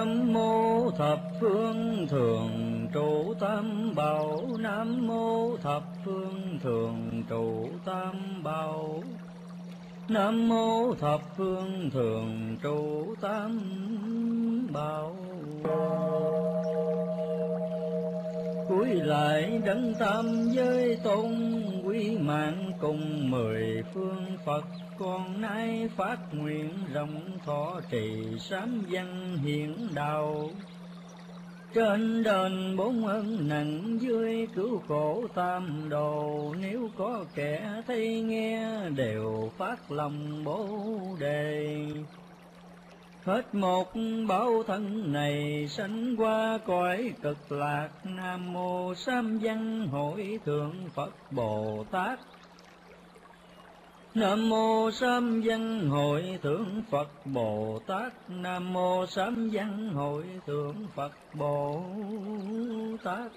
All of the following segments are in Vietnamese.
Nam mô thập phương thường trụ tam bảo. Nam mô thập phương thường trụ tam bảo. Nam mô thập phương thường trụ tam bảo. Cúi lại đấng tam giới tôn, quý mạng cùng mười phương Phật. Con nay phát nguyện rộng thọ trì sám văn hiển đạo. Trên đền bốn ân nặng, dưới cứu khổ tam đồ. Nếu có kẻ thấy nghe đều phát lòng Bồ đề. Hết một báo thân này sanh qua cõi cực lạc. Nam mô Sám Văn Hội Thượng Phật Bồ Tát. Nam mô Sám Văn Hội Thượng Phật Bồ Tát. Nam mô Sám Văn Hội Thượng Phật Bồ Tát.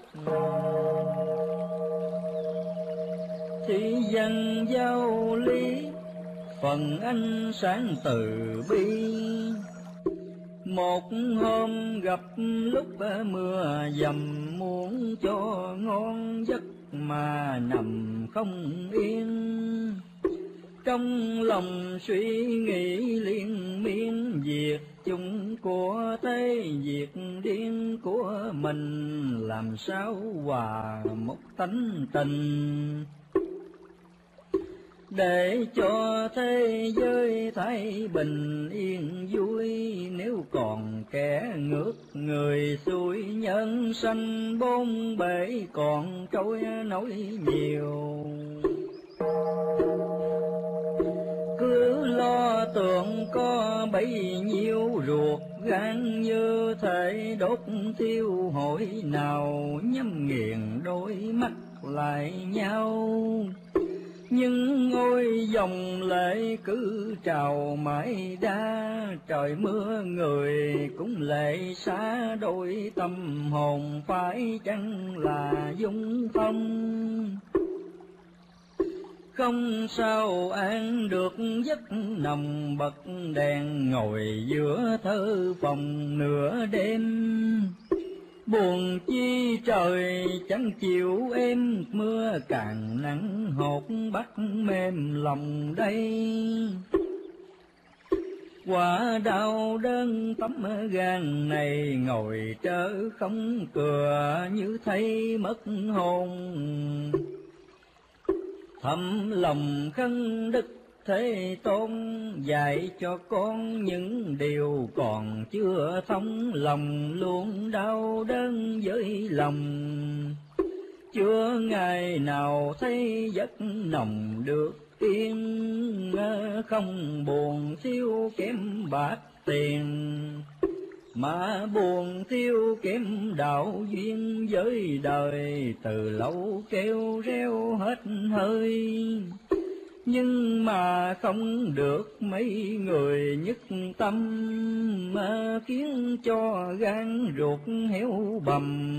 Thị dân giao lý, phần ánh sáng từ bi. Một hôm gặp lúc mưa dầm, muốn cho ngon giấc mà nằm không yên. Trong lòng suy nghĩ liên miên, việc chung của thế việc điên của mình. Làm sao hòa một tánh tình, để cho thế giới thái bình yên vui. Nếu còn kẻ ngược người xuôi, nhân sanh bốn bể còn trôi nổi nhiều. Cứ lo tưởng có bấy nhiêu ruột gan, như thể đốt thiêu hội nào. Nhắm nghiền đôi mắt lại nhau, nhưng ngôi dòng lệ cứ trào mãi đa. Trời mưa người cũng lệ xa, đôi tâm hồn phải chăng là dung phong. Không sao an được giấc nằm bật đèn, ngồi giữa thơ phòng nửa đêm. Buồn chi trời chẳng chịu êm, mưa càng nắng hột bắt mềm lòng đây. Quả đau đơn tấm gan này, ngồi trơ không cửa như thấy mất hồn. Thầm lòng khấn Đức Thế Tôn, dạy cho con những điều còn chưa thông. Lòng luôn đau đớn với lòng, chưa ngày nào thấy giấc nồng được yên. Không buồn thiếu kém bạc tiền, mà buồn thiếu kém đạo duyên với đời. Từ lâu kêu reo hết hơi, nhưng mà không được mấy người nhất tâm. Mà khiến cho gan ruột héo bầm,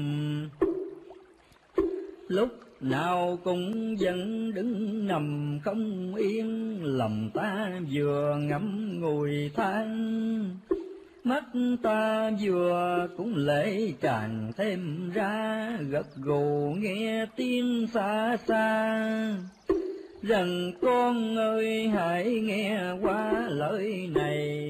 lúc nào cũng vẫn đứng nằm không yên. Lòng ta vừa ngẫm ngùi than, mắt ta vừa cũng lệ tràn thêm ra. Gật gù nghe tiếng xa xa, rằng con ơi hãy nghe qua lời này.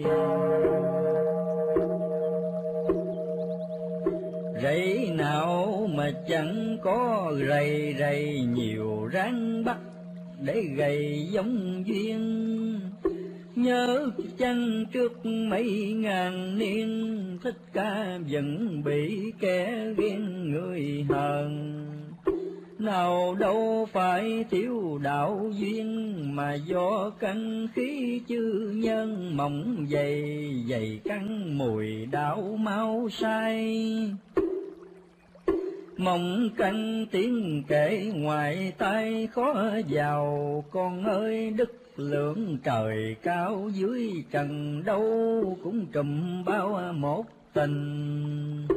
Rẫy nào mà chẳng có rầy rầy, nhiều ráng bắt để gầy giống duyên. Nhớ chăng trước mấy ngàn niên, Thích Ca vẫn bị kẻ ghen người hờn. Nào đâu phải thiếu đạo duyên, mà do căn khí chư nhân mỏng dày. Dày căn mùi đạo mau sai, mộng canh tiếng kể ngoài tai khó vào. Con ơi đức lượng trời cao, dưới trần đâu cũng trùm bao một tình.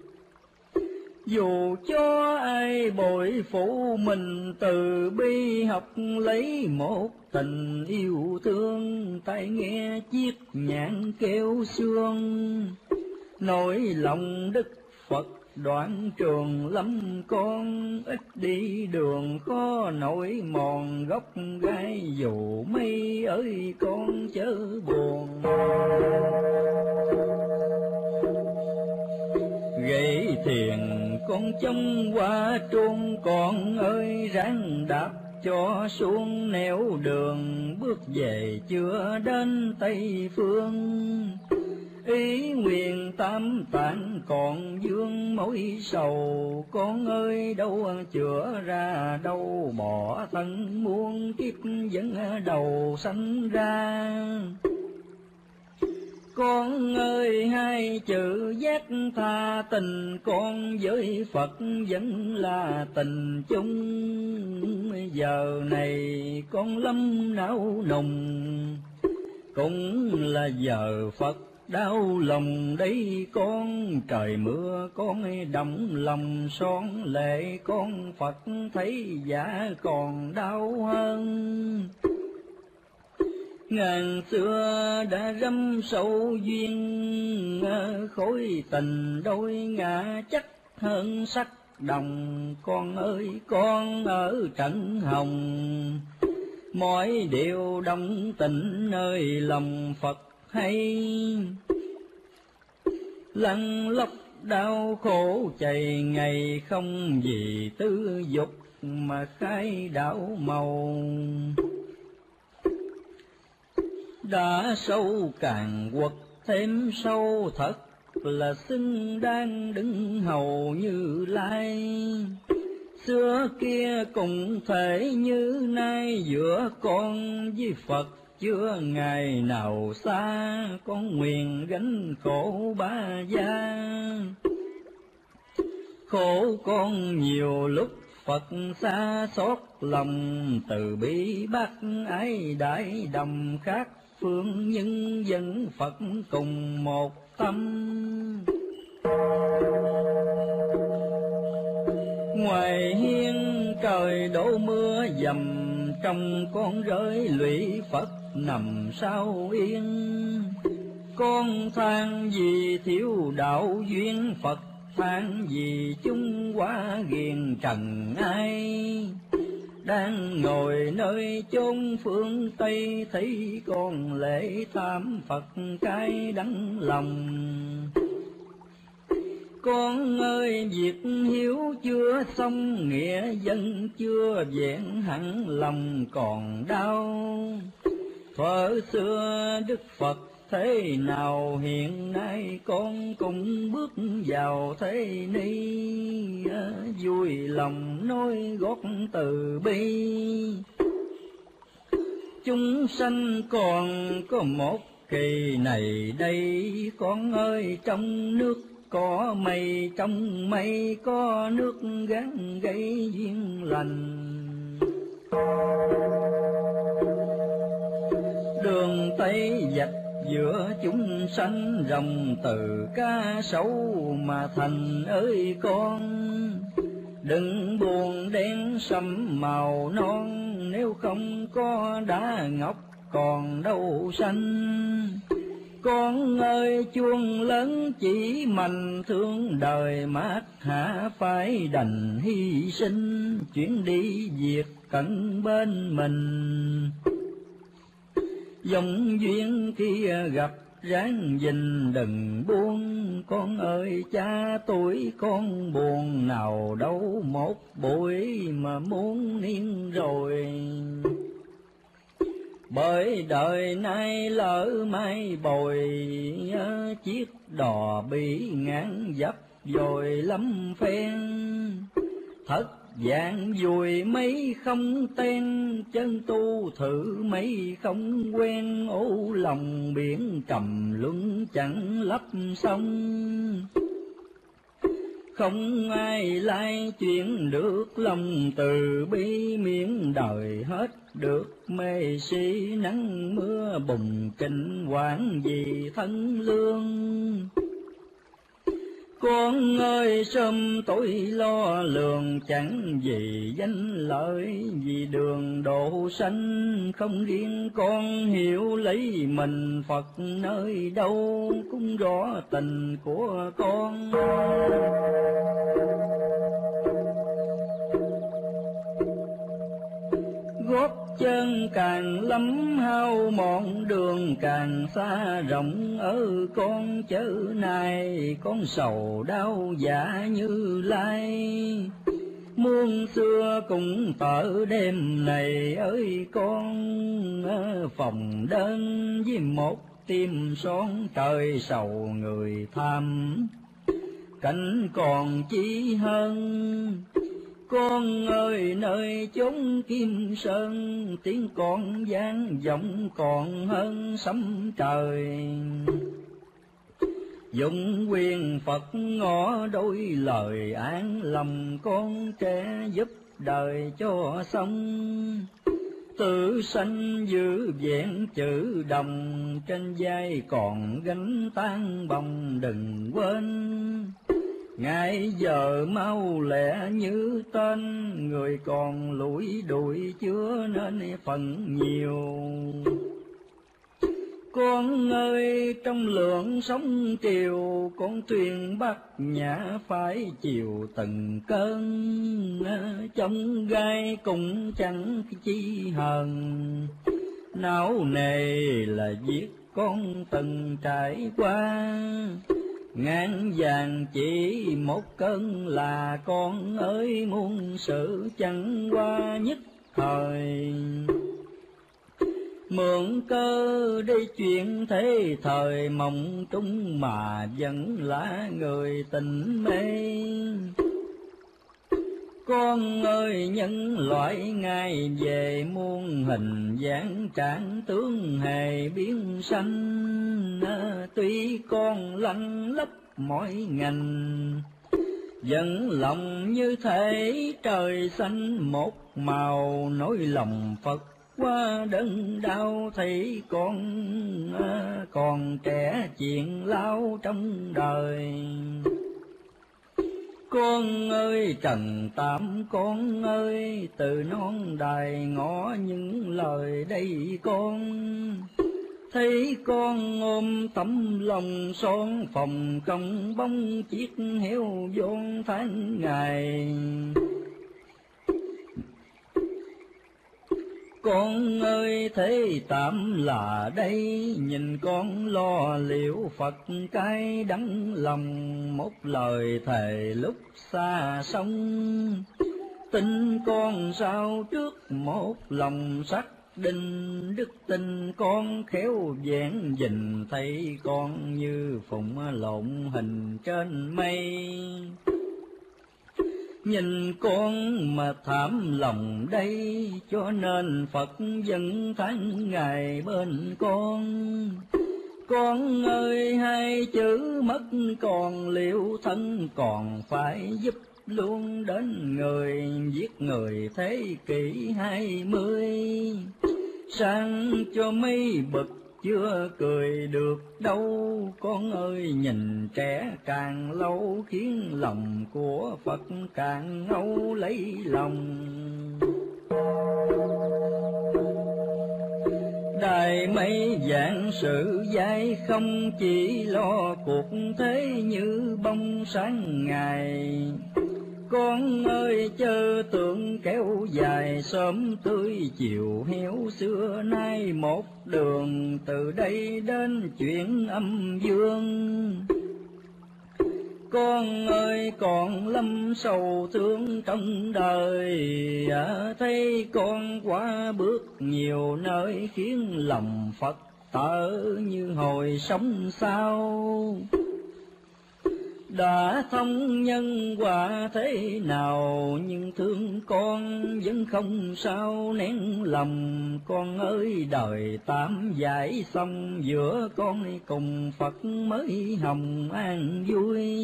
Dù cho ai bội phụ mình, từ bi học lấy một tình yêu thương. Tai nghe chiếc nhạn kêu sương, nỗi lòng Đức Phật đoạn trường lâm con, ít đi đường khó nổi mòn gốc gai, dù mây ơi con chớ buồn. Gậy thiền con trông qua truông, con ơi ráng đạp cho xuống nẻo đường, bước về chưa đến Tây Phương. Ý nguyện tam tạng còn vương mối sầu, con ơi đâu chữa ra, đâu bỏ thân muôn kiếp vẫn đầu sanh ra. Con ơi hai chữ giác tha tình, con với Phật vẫn là tình chung. Giờ này con lâm não nùng, cũng là giờ Phật đau lòng đấy con. Trời mưa con đậm lòng son lệ, con Phật thấy dạ còn đau hơn. Ngàn xưa đã râm sâu duyên, khối tình đôi ngã chắc hơn sắc đồng. Con ơi con ở trận hồng, mọi điều đồng tình nơi lòng Phật hay. Lăn lóc đau khổ chày ngày, không vì tư dục mà khai đảo màu. Đã sâu càng quật thêm sâu, thật là xứng đáng đứng hầu Như Lai. Xưa kia cùng thể như nay, giữa con với Phật chưa ngày nào xa. Con nguyện gánh khổ ba gia, khổ con nhiều lúc Phật xa xót lòng. Từ bi bác ái đại đầm khác phương, nhân dân Phật cùng một tâm. Ngoài hiên trời đổ mưa dầm, trong con rơi lụy Phật nằm sao yên. Con than vì thiếu đạo duyên, Phật than vì chúng quá ghiền trần ai. Đang ngồi nơi chốn phương Tây, thấy con lễ tham Phật cái đắng lòng. Con ơi việc hiếu chưa xong, nghĩa dân chưa vẹn hẳn, lòng còn đau. Thuở xưa Đức Phật thế nào, hiện nay con cũng bước vào thế ni. Vui lòng nói gót từ bi, chúng sanh còn có một kỳ này đây. Con ơi trong nước có mây, trong mây có nước, gắn gây duyên lành. Đường Tây dạch giữa chúng sanh, rồng từ cá sấu mà thành ơi con. Đừng buồn đen sẫm màu non, nếu không có đá ngọc còn đâu xanh. Con ơi chuông lớn chỉ mạnh thương đời, mát hạ phải đành hy sinh. Chuyến đi việc cận bên mình, dòng duyên kia gặp ráng gìn đừng buông. Con ơi cha tuổi con buồn, nào đâu một buổi mà muốn niên rồi. Bởi đời nay lỡ mai bồi, chiếc đò bị ngán dập rồi lắm phen. Thất dạng dùi mấy không ten, chân tu thử mấy không quen. Ô lòng biển trầm luân chẳng lấp xong, không ai lai chuyện được lòng từ bi. Miếng đời hết được mê si, nắng mưa bùng kinh hoảng vì thân lương. Con ơi sớm tối lo lường, chẳng vì danh lợi vì đường độ sanh. Không riêng con hiểu lấy mình Phật nơi đâu, cũng rõ tình của con. Gót chân càng lắm hao mòn, đường càng xa rộng ở con chớ này. Con sầu đau dạ Như Lai, muôn xưa cũng tở đêm này ơi con. Phòng đơn với một tim son, trời sầu người tham cảnh còn chi hơn. Con ơi nơi chốn Kim Sơn, tiếng con vang vọng còn hơn sấm trời. Dụng quyền Phật ngõ đôi lời an lòng, con trẻ giúp đời cho xong. Tự sanh giữ vẹn chữ đồng, trên vai còn gánh tan bồng đừng quên. Ngày giờ mau lẹ như tên, người còn lủi đuổi chưa nên phần nhiều. Con ơi trong lượng sóng triều, con thuyền Bát Nhã phải chịu từng cơn. Trong gai cũng chẳng chi hờn, não nề là việc con từng trải qua. Ngàn vàng chỉ một cơn là con ơi, muôn sự chẳng qua nhất thời. Mượn cơ đi chuyện thế thời, mộng trung mà vẫn là người tình mê. Con ơi nhân loại ngày về, muôn hình dáng trạng tướng hề biến sanh. Tuy con lăn lấp mỗi ngành, vẫn lòng như thể trời xanh một màu. nỗi lòng Phật qua đớn đau, thấy còn trẻ chuyện lao trong đời. Con ơi trần tạm con ơi, từ non đài ngõ những lời đây con. Thấy con ôm tấm lòng son, phòng công bóng chiếc heo vốn tháng ngày. Con ơi thế tạm là đây, nhìn con lo liệu Phật cái đắng lòng. Một lời thề lúc xa sông, tin con sao trước một lòng sắc định. Đức tin con khéo vẹn dình, thấy con như phụng lộn hình trên mây. Nhìn con mà thảm lòng đây, cho nên Phật vẫn tháng ngày bên con. Con ơi hai chữ mất còn, liệu thân còn phải giúp luôn đến người. Giết người thế kỷ 20, sang cho mấy bậc chưa cười được đâu. Con ơi nhìn trẻ càng lâu, khiến lòng của Phật càng ngâu lấy lòng. Đài mây vạn sự dai, không chỉ lo cuộc thế như bông sáng ngày. Con ơi chớ tưởng kéo dài, sớm tươi chiều héo xưa nay một đường. Từ đây đến chuyện âm dương, con ơi còn lâm sầu thương trong đời. Thấy con quá bước nhiều nơi, khiến lòng Phật tở như hồi sống sao. Đã thông nhân quả thế nào, nhưng thương con vẫn không sao nén lòng. Con ơi đời tạm giải xong, giữa con cùng Phật mới hồng an vui.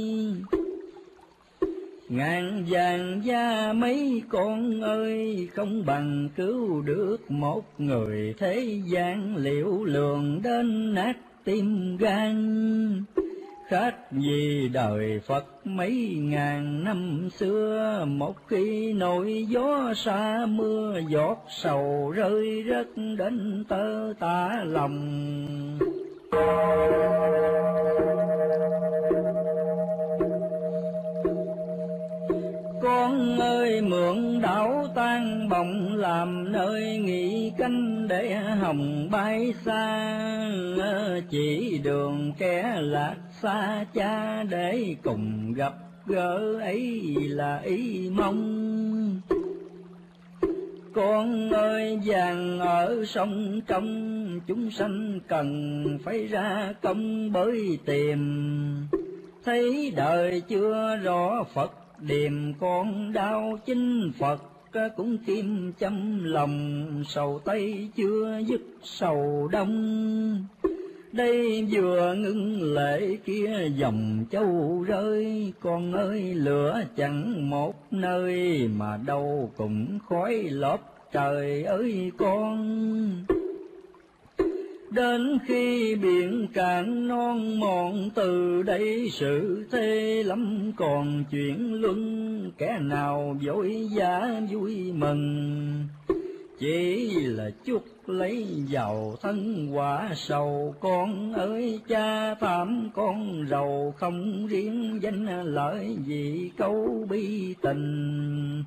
Ngàn vàng gia mấy con ơi, không bằng cứu được một người thế gian. Liệu lường đến nát tim gan, khác gì đời Phật mấy ngàn năm xưa. Một khi nổi gió xa mưa, giọt sầu rơi rớt đến tơ tả lòng. Con ơi mượn đảo tan bồng, làm nơi nghỉ canh để hồng bay xa. Chỉ đường kẻ lạc xa cha, để cùng gặp gỡ ấy là ý mong. Con ơi vàng ở sông trong, chúng sanh cần phải ra công bới tìm. Thấy đời chưa rõ Phật điềm, con đau chính Phật cũng kim châm lòng. Sầu Tây chưa dứt sầu Đông, đây vừa ngưng lệ kia dòng châu rơi. Con ơi lửa chẳng một nơi, mà đâu cũng khói lốp trời ơi con. Đến khi biển cạn non mòn, từ đây sự thế lắm còn chuyện luân. Kẻ nào vội vã vui mừng, chỉ là chút lấy giàu thân quả sầu. Con ơi cha thảm con rầu, không riêng danh lợi vì câu bi tình.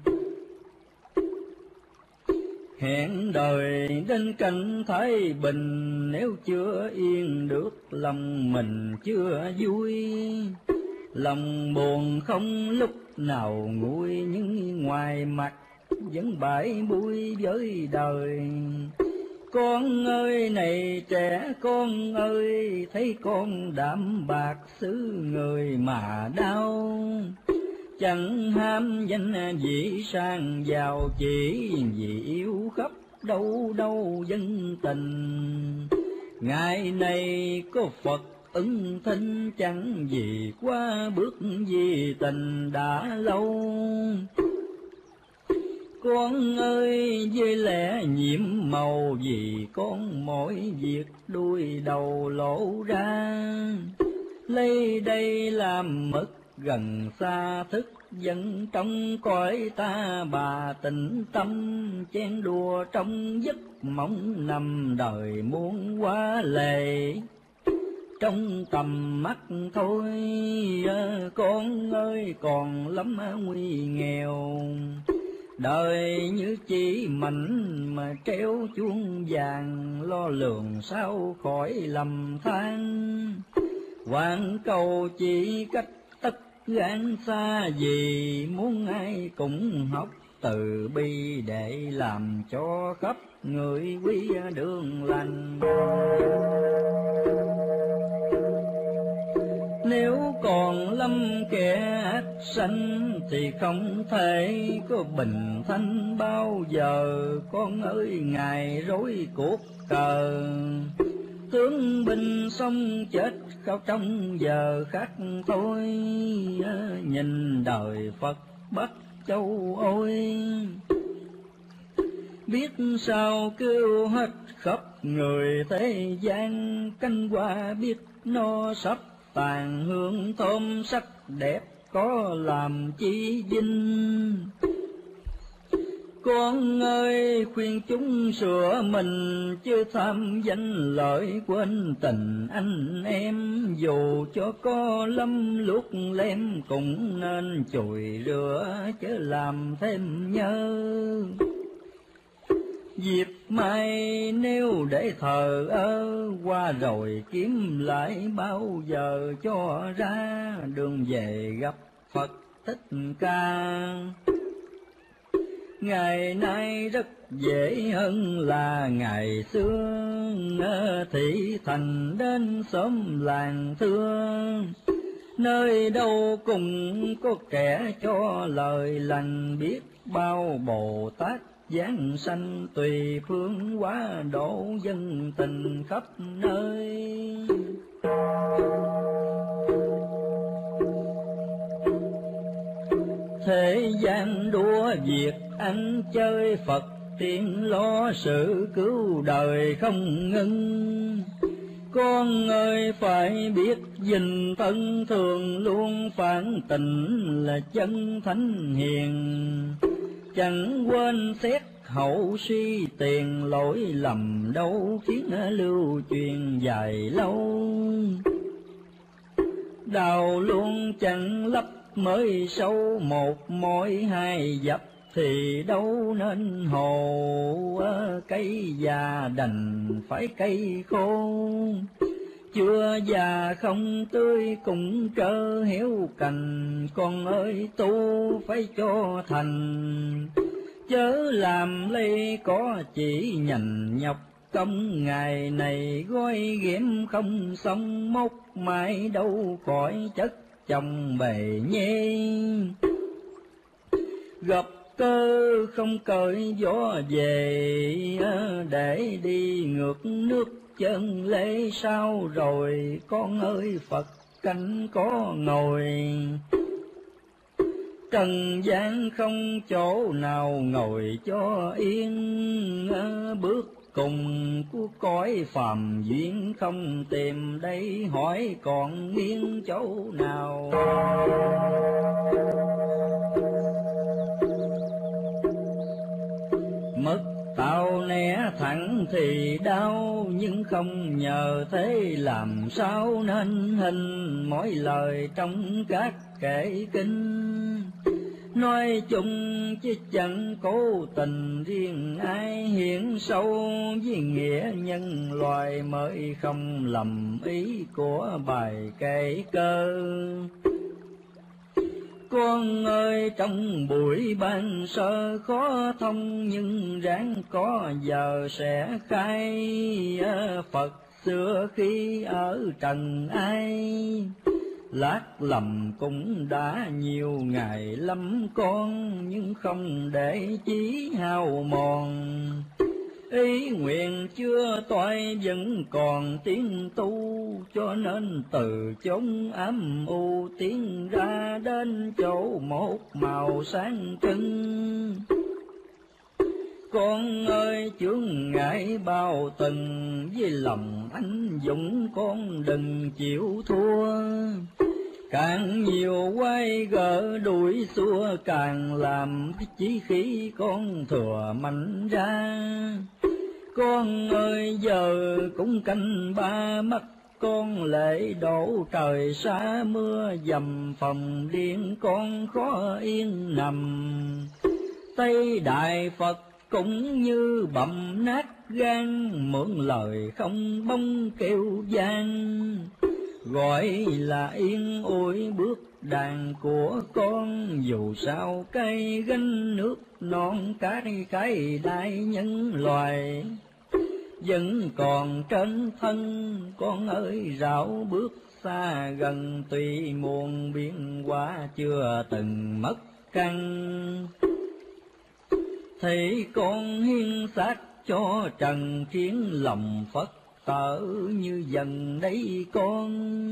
Hẹn đời đến cảnh thái bình, nếu chưa yên được lòng mình chưa vui. Lòng buồn không lúc nào nguôi, nhưng ngoài mặt vẫn bãi bui với đời. Con ơi này trẻ con ơi, thấy con đạm bạc xứ người mà đau. Chẳng ham danh vị sang giàu, chỉ vì yêu khắp đâu đâu dân tình. Ngày này có Phật ứng thinh, chẳng vì qua bước vì tình đã lâu. Con ơi với lẽ nhiệm màu, vì con mỗi việc đuôi đầu lộ ra. Lấy đây làm mực gần xa, thức dân trong cõi ta bà tĩnh tâm. Chen đùa trong giấc mộng, nằm đời muôn quá lệ trong tầm mắt thôi. Con ơi còn lắm nguy nghèo, đời như chỉ mảnh mà treo chuông vàng. Lo lường sao khỏi lầm than, hoàn cầu chỉ cách tất gan xa. Vì muốn ai cũng học từ bi, để làm cho khắp người quý đường lành. Nếu còn lâm kẻ ác sanh, thì không thể có bình thanh bao giờ. Con ơi ngài rối cuộc cờ, tướng binh sống chết khao trong giờ khắc thôi. Nhìn đời Phật Bắc Châu ôi, biết sao kêu hết khắp người thế gian. Canh hoa biết no sắp tàn, hương thơm sắc đẹp có làm chi vinh. Con ơi khuyên chúng sửa mình, chứ tham danh lợi quên tình anh em. Dù cho có lâm luốc lem, cũng nên chùi rửa chớ làm thêm nhớ. Dịp mai nếu để thờ ơ, qua rồi kiếm lại bao giờ cho ra. Đường về gặp Phật Thích Ca, ngày nay rất dễ hơn là ngày xưa. Thị thành đến xóm làng thưa, nơi đâu cũng có kẻ cho lời lành. Biết bao Bồ Tát giáng sanh, tùy phương hóa độ dân tình khắp nơi. Thế gian đua việc ăn chơi, Phật tiên lo sự cứu đời không ngưng. Con ơi phải biết gìn thân thường luôn phản tình là chân thánh hiền, chẳng quên xét hậu suy tiền lỗi lầm đâu khiến lưu truyền dài lâu. Đào luôn chẳng lấp mới sâu, một mối hai dập thì đâu nên hồ. Cây già đành phải cây khô, chưa già không tươi cũng trơ héo cành. Con ơi tu phải cho thành, chớ làm lây có chỉ nhành nhọc. Công ngày này gói ghém không xong, mốc mãi đâu khỏi chất chồng bề nhê. Gặp cơ không cởi gió về, để đi ngược nước chân lễ sao rồi. Con ơi Phật canh có ngồi, trần gian không chỗ nào ngồi cho yên. Bước cùng của cõi phàm duyên không tìm, đây hỏi còn nghiêng chỗ nào. Mất tao né thẳng thì đau, nhưng không nhờ thế làm sao nên hình. Mỗi lời trong các kệ kinh nói chung chứ chẳng cố tình riêng ai, hiện sâu với nghĩa nhân loài mới không lầm ý của bài kệ cơ. Con ơi trong buổi ban sơ khó thông, nhưng ráng có giờ sẽ khai. Phật xưa khi ở trần ai, lát lầm cũng đã nhiều ngày lắm con, nhưng không để chí hao mòn. Ý nguyện chưa toại vẫn còn tiến tu, cho nên từ chốn ám u tiến ra đến chỗ một màu sáng trưng. Con ơi chướng ngại bao từng, với lòng anh dũng con đừng chịu thua. Càng nhiều quay gỡ đuổi xua, càng làm chí khí con thừa mạnh ra. Con ơi giờ cũng canh ba mắt, con lễ đổ trời xa mưa dầm phòng điên, con khó yên nằm. Tây Đại Phật cũng như bầm nát gan, mượn lời không bông kêu gian. Gọi là yên ôi bước đàn của con, dù sao cây gánh nước non cái đại nhân loài. Vẫn còn trên thân con ơi rảo bước xa gần, tuy muôn biến hóa chưa từng mất căn. Thì con hiến xác cho trần, khiến lòng Phật tử như dần đây con.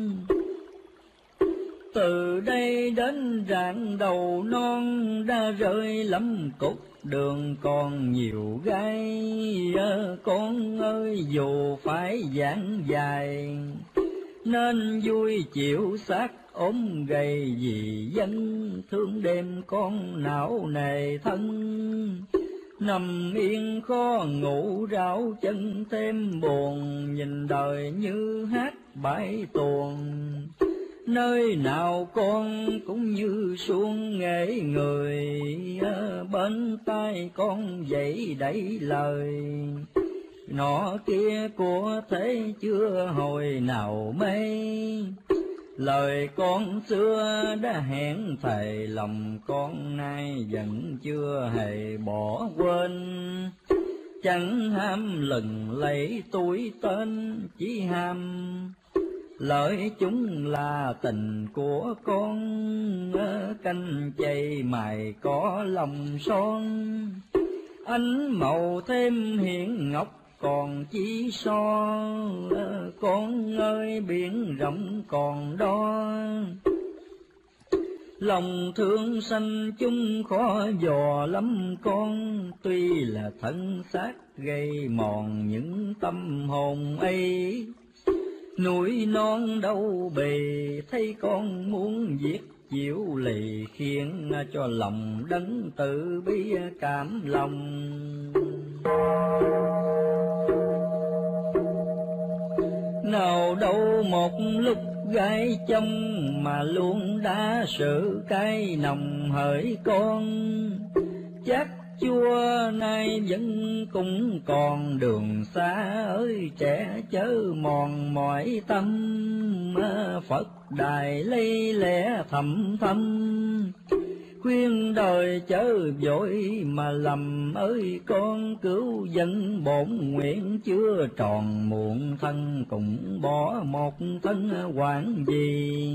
Từ đây đến rạng đầu non, đã rơi lắm cục đường còn nhiều gai. Con ơi dù phải giảng dài, nên vui chịu xác ốm gầy, vì dân thương đêm con não nề thân. Nằm yên khó ngủ ráo chân thêm buồn, nhìn đời như hát bãi tuồng. Nơi nào con cũng như suông nghệ người, bên tai con dậy đẩy lời. Nọ kia của thế chưa hồi nào mê, lời con xưa đã hẹn thề, lòng con nay vẫn chưa hề bỏ quên. Chẳng ham lừng lấy tuổi tên, chỉ ham lợi chúng là tình của con. Canh chay mài có lòng son, ánh màu thêm hiện ngọc còn chỉ so. Con ơi biển rộng còn đo, lòng thương sanh chung khó dò lắm con. Tuy là thân xác gây mòn những tâm hồn ấy, Núi non đâu bề thấy con muốn giết chịu lì, khiến cho lòng đấng tự bi cảm lòng. Nào đâu một lúc gái chông mà luôn đã sự cay nồng, hỡi con chắc Chúa nay vẫn cũng còn đường xa ơi trẻ, chớ mòn mỏi tâm Phật đài lây lẽ thầm thầm. Khuyên đời chớ vội mà lầm ơi con, cứu dân bổn nguyện chưa tròn, muộn thân cũng bỏ một thân quản gì.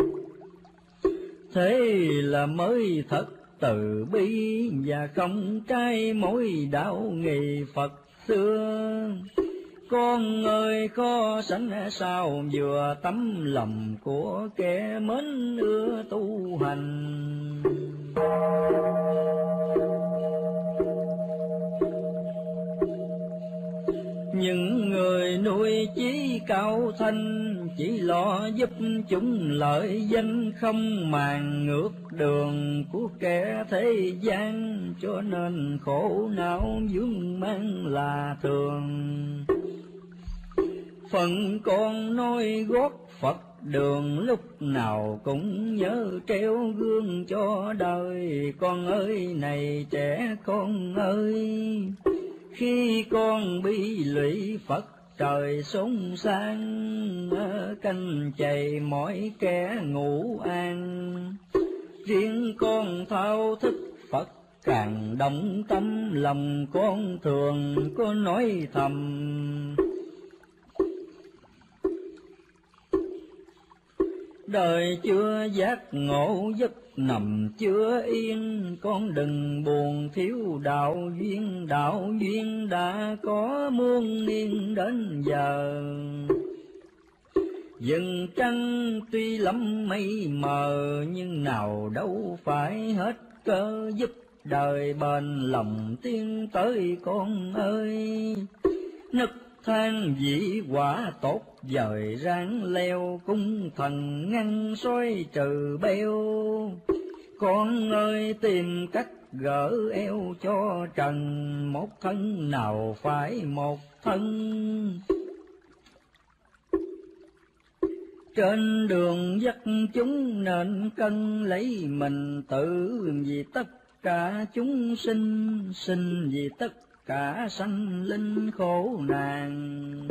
Thế là mới thật từ bi và không trái mối đạo nghị Phật xưa. Con ơi khó sánh sao vừa tấm lòng của kẻ mến ưa tu hành. Những người nuôi chí cao thanh chỉ lo giúp chúng lợi danh, không màng ngược đường của kẻ thế gian, cho nên khổ não vướng mang là thường. Phận con nói gót Phật đường, lúc nào cũng nhớ treo gương cho đời. Con ơi này trẻ con ơi, khi con bị lụy Phật trời sống sang, canh chày mỗi kẻ ngủ an. Riêng con thao thức Phật càng động tâm, lòng con thường có nói thầm. Đời chưa giác ngộ giấc nằm chưa yên, con đừng buồn thiếu đạo duyên đã có muôn niên đến giờ. Dần trăng tuy lắm mây mờ, nhưng nào đâu phải hết cơ giúp đời bền lòng tiến tới con ơi. Nức than dĩ quả tốt dời ráng leo, cung thần ngăn soi trừ beo. Con ơi tìm cách gỡ eo cho trần, một thân nào phải một thân. Trên đường dắt chúng nên cân lấy mình tự, vì tất cả chúng sinh, sinh vì tất cả sanh linh khổ nạn.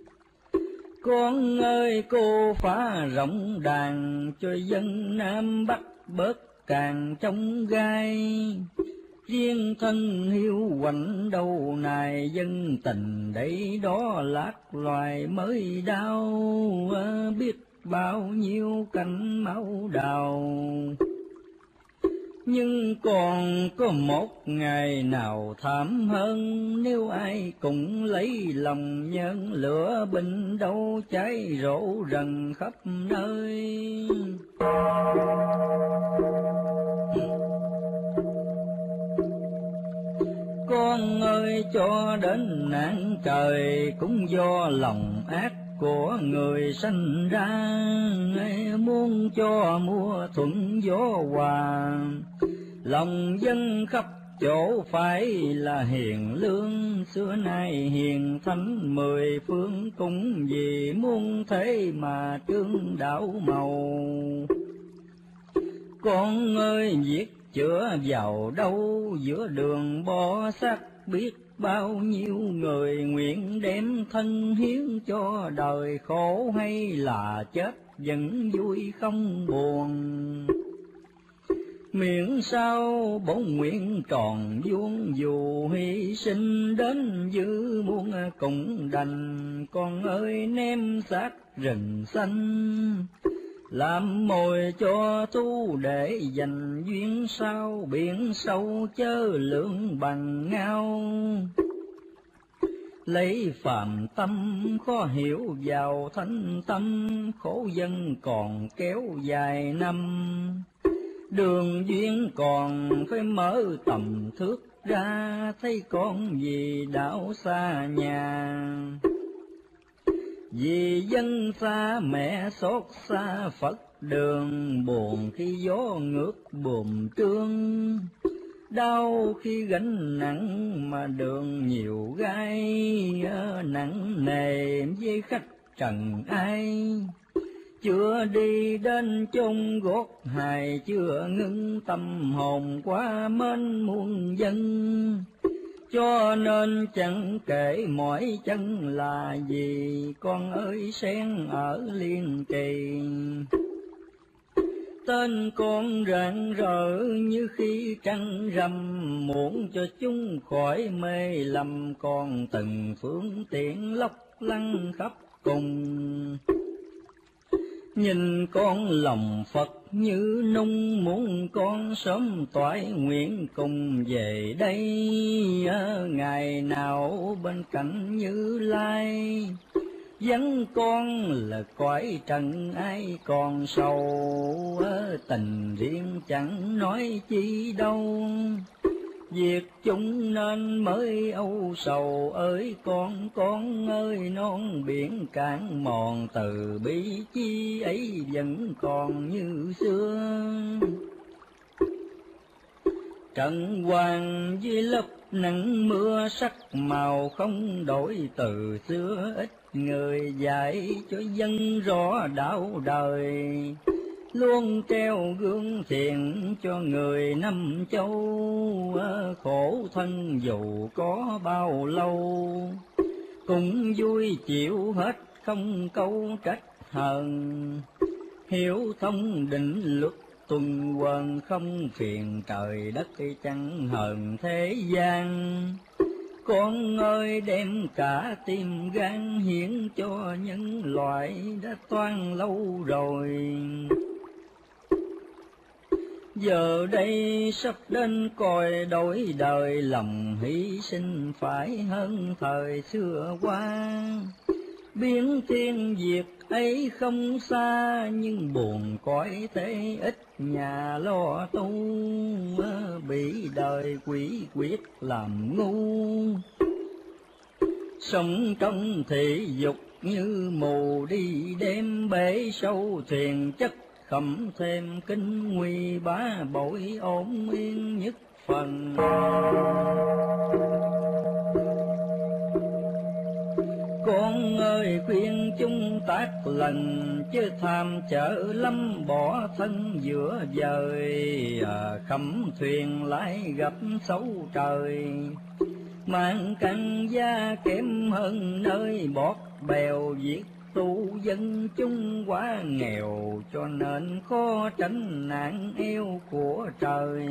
Con ơi cô phá rộng đàn, cho dân Nam Bắc bớt càng trong gai. Riêng thân hiu quạnh đầu này, dân tình đấy đó lát loài mới đau. Biết bao nhiêu cành máu đào, nhưng còn có một ngày nào thảm hơn, nếu ai cũng lấy lòng nhân lửa bình đâu cháy rộ rần khắp nơi. Con ơi cho đến nạn trời cũng do lòng ác của người sanh ra, muốn cho mưa thuận gió hòa. Lòng dân khắp chỗ phải là hiền lương, xưa nay hiền thánh mười phương, cũng vì muôn thế mà trương đạo màu. Con ơi viết chữa vào đâu giữa đường bo xác, biết bao nhiêu người nguyện đem thân hiến cho đời, khổ hay là chết vẫn vui không buồn. Miễn sao bổn nguyện tròn vuông, dù hy sinh đến dư muôn cũng đành. Con ơi ném xác rừng xanh, làm mồi cho thú để dành duyên sao, biển sâu chớ lượng bằng ngao. Lấy phàm tâm khó hiểu vào thánh tâm, khổ dân còn kéo dài năm. Đường duyên còn phải mở tầm thước ra, thấy con gì đảo xa nhà. Vì dân xa mẹ xót xa Phật đường, buồn khi gió ngược buồm trương. Đau khi gánh nặng mà đường nhiều gai, nặng nề với khách trần ai. Chưa đi đến chốn gót hài, chưa ngưng tâm hồn quá mến muôn dân. Cho nên chẳng kể mỏi chân là gì, con ơi sen ở Liên Kỳ. Tên con rạng rỡ như khi trăng rằm, muốn cho chúng khỏi mê lầm. Còn từng phương tiện lóc lăng khắp cùng, nhìn con lòng Phật như nung, muốn con sớm toại nguyện cùng về đây. Ngày nào bên cạnh Như Lai, vắng con là cõi trần ai còn sầu. Tình riêng chẳng nói chi đâu, việc chúng nên mới âu sầu. Ơi con ơi non biển cạn mòn, từ bi chi ấy vẫn còn như xưa. Trận hoàng với lớp nắng mưa, sắc màu không đổi từ xưa. Ít người dạy cho dân rõ đạo đời, luôn treo gương thiện cho người năm châu. Khổ thân dù có bao lâu, cũng vui chịu hết không câu trách hờn. Hiểu thông định luật tuần hoàn, không phiền trời đất chẳng hờn thế gian. Con ơi đem cả tim gan hiến cho nhân loại đã toan lâu rồi. Giờ đây sắp đến còi đổi đời, lòng hy sinh phải hơn thời xưa qua. Biến thiên diệt ấy không xa, nhưng buồn cõi thế ít nhà lo tu. Bị đời quỷ quyết làm ngu, sống trong thị dục như mù đi đêm. Bể sâu thuyền chất khẩm thêm kinh nguy, bá bội ổn yên nhất phần. Con ơi khuyên chúng tác lần, chứ tham chở lắm bỏ thân giữa dời. Khẩm thuyền lại gặp xấu trời, mang căn gia kém hơn nơi bọt bèo. Việc tu dân chúng quá nghèo, cho nên khó tránh nạn eo của trời.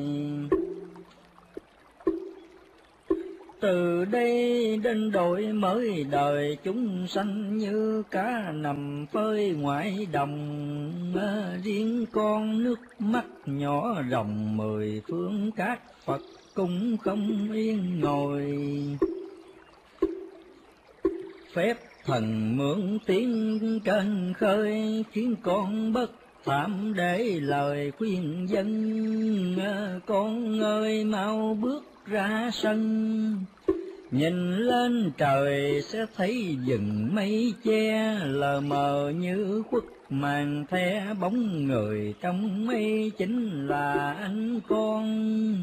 Từ đây đến đổi mới đời, chúng sanh như cá nằm phơi ngoại đồng. Riêng con nước mắt nhỏ ròng, mười phương các Phật cũng không yên ngồi. Phép thần mượn tiếng trên khơi, khiến con bất thảm để lời khuyên dân. Con ơi mau bước ra sân, nhìn lên trời sẽ thấy rừng mây che. Lờ mờ như khuất màn the, bóng người trong mây chính là anh con.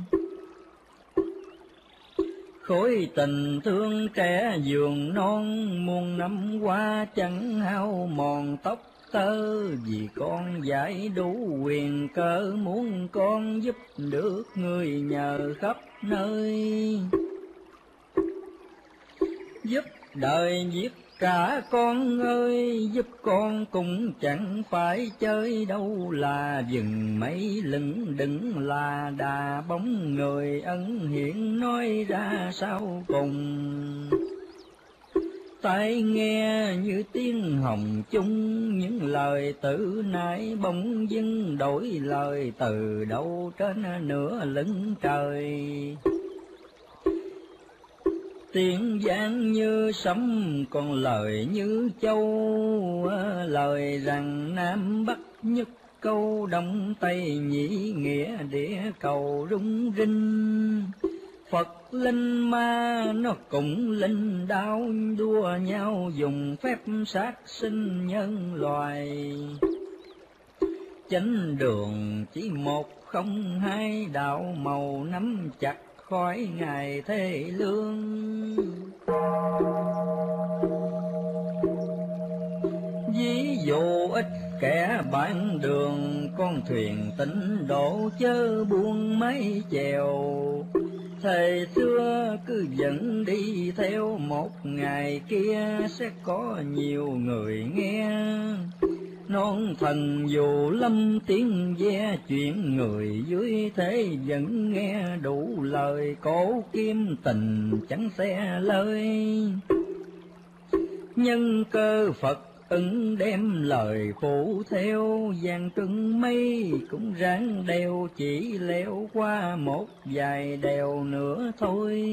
Khối tình thương trẻ giường non, muôn năm qua chẳng hao mòn tóc tơ. Vì con giải đủ quyền cơ, muốn con giúp được người nhờ khắp nơi. Giúp đời viết cả con ơi, giúp con cũng chẳng phải chơi đâu. Là rừng mây lững đững là đà, bóng người ẩn hiện nói ra sau cùng. Tai nghe như tiếng hồng chung, những lời tử nãy bỗng dưng đổi lời. Từ đâu trên nửa lưng trời, tiếng vang như sấm còn lời như châu. Lời rằng Nam Bắc nhất câu, Đông Tây nhị nghĩa địa cầu rung rinh. Phật linh ma nó cũng linh đao, đua nhau dùng phép sát sinh nhân loài. Chánh đường chỉ một không hai, đạo màu nắm chặt khói ngày thế lương. Ví dụ ít kẻ bạn đường, con thuyền tịnh độ chớ buông mái chèo. Thời xưa cứ dẫn đi theo, một ngày kia sẽ có nhiều người nghe. Non thần dù lâm tiếng ve, chuyện người dưới thế vẫn nghe đủ lời. Cổ kim tình chẳng xe lời, nhân cơ Phật ứng đem lời phụ theo. Giang trưng mây cũng ráng đeo, chỉ leo qua một vài đèo nữa thôi.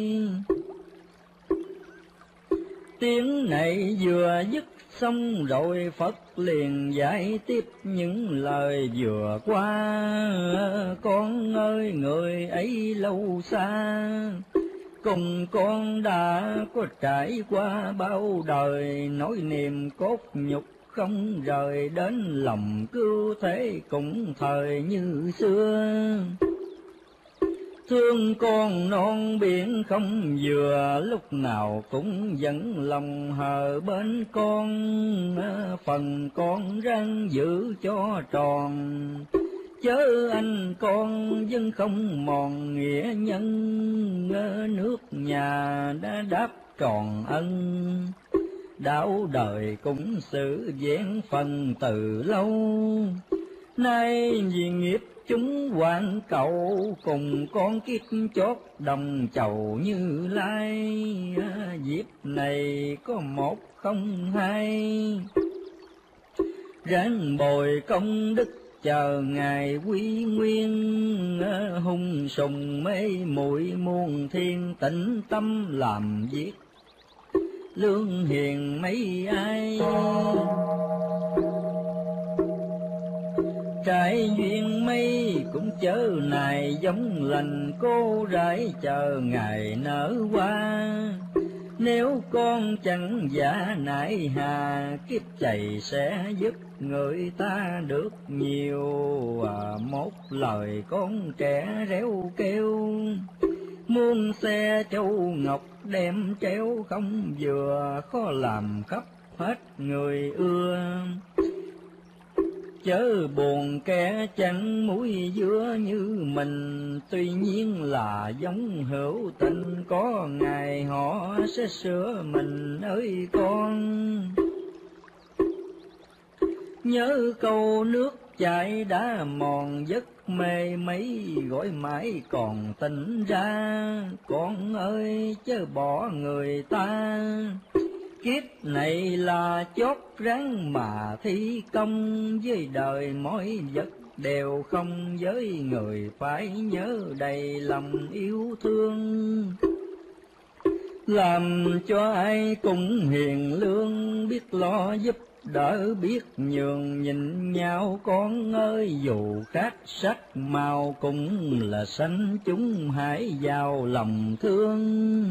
Tiếng này vừa dứt xong rồi, Phật liền giải tiếp những lời vừa qua. Con ơi người ấy lâu xa, cùng con đã có trải qua bao đời. Nỗi niềm cốt nhục không rời, đến lòng cứu thế cũng thời như xưa. Thương con non biển không vừa, lúc nào cũng dẫn lòng hờ bên con. Phần con ráng giữ cho tròn, chớ anh con dân không mòn nghĩa nhân. Nước nhà đã đáp tròn ân, đạo đời cũng xử vẹn phần từ lâu. Nay vì nghiệp chúng hoàn cầu, cùng con kiếp chót đồng chầu Như Lai. Dịp này có một không hai, ráng bồi công đức chờ ngày quy nguyên. Hung sùng mê muội muôn thiên, tĩnh tâm làm việc lương hiền mấy ai. Trái duyên mây cũng chớ này giống lành, cô rải chờ ngày nở hoa. Nếu con chẳng giả nại hà, kiếp chày sẽ giúp người ta được nhiều. Một lời con trẻ réo kêu, muôn xe châu ngọc đem treo không vừa. Khó làm khắp hết người ưa, chớ buồn kẻ chẳng muối dứa như mình. Tuy nhiên là giống hữu tình, có ngày họ sẽ sửa mình ơi con. Nhớ câu nước chảy đã mòn, giấc mê mấy gọi mãi còn tỉnh ra. Con ơi chớ bỏ người ta, kiếp này là chót ráng mà thi công. Với đời mỗi vật đều không, với người phải nhớ đầy lòng yêu thương. Làm cho ai cũng hiền lương, biết lo giúp đỡ biết nhường nhìn nhau. Con ơi dù khác sắc màu cũng là sanh chúng, hãy vào lòng thương.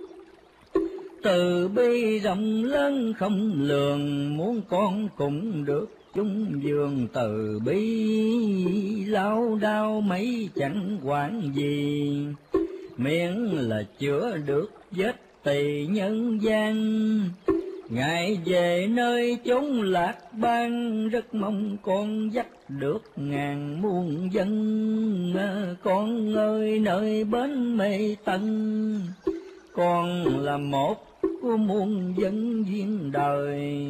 Từ bi rộng lớn không lường, muốn con cũng được chung giường. Từ bi lao đau mấy chẳng quản gì, miễn là chữa được vết tỳ nhân gian. Ngài về nơi chốn lạc ban, rất mong con dắt được ngàn muôn dân. Con ơi nơi bến mê tân, con là một của muôn dân duyên đời.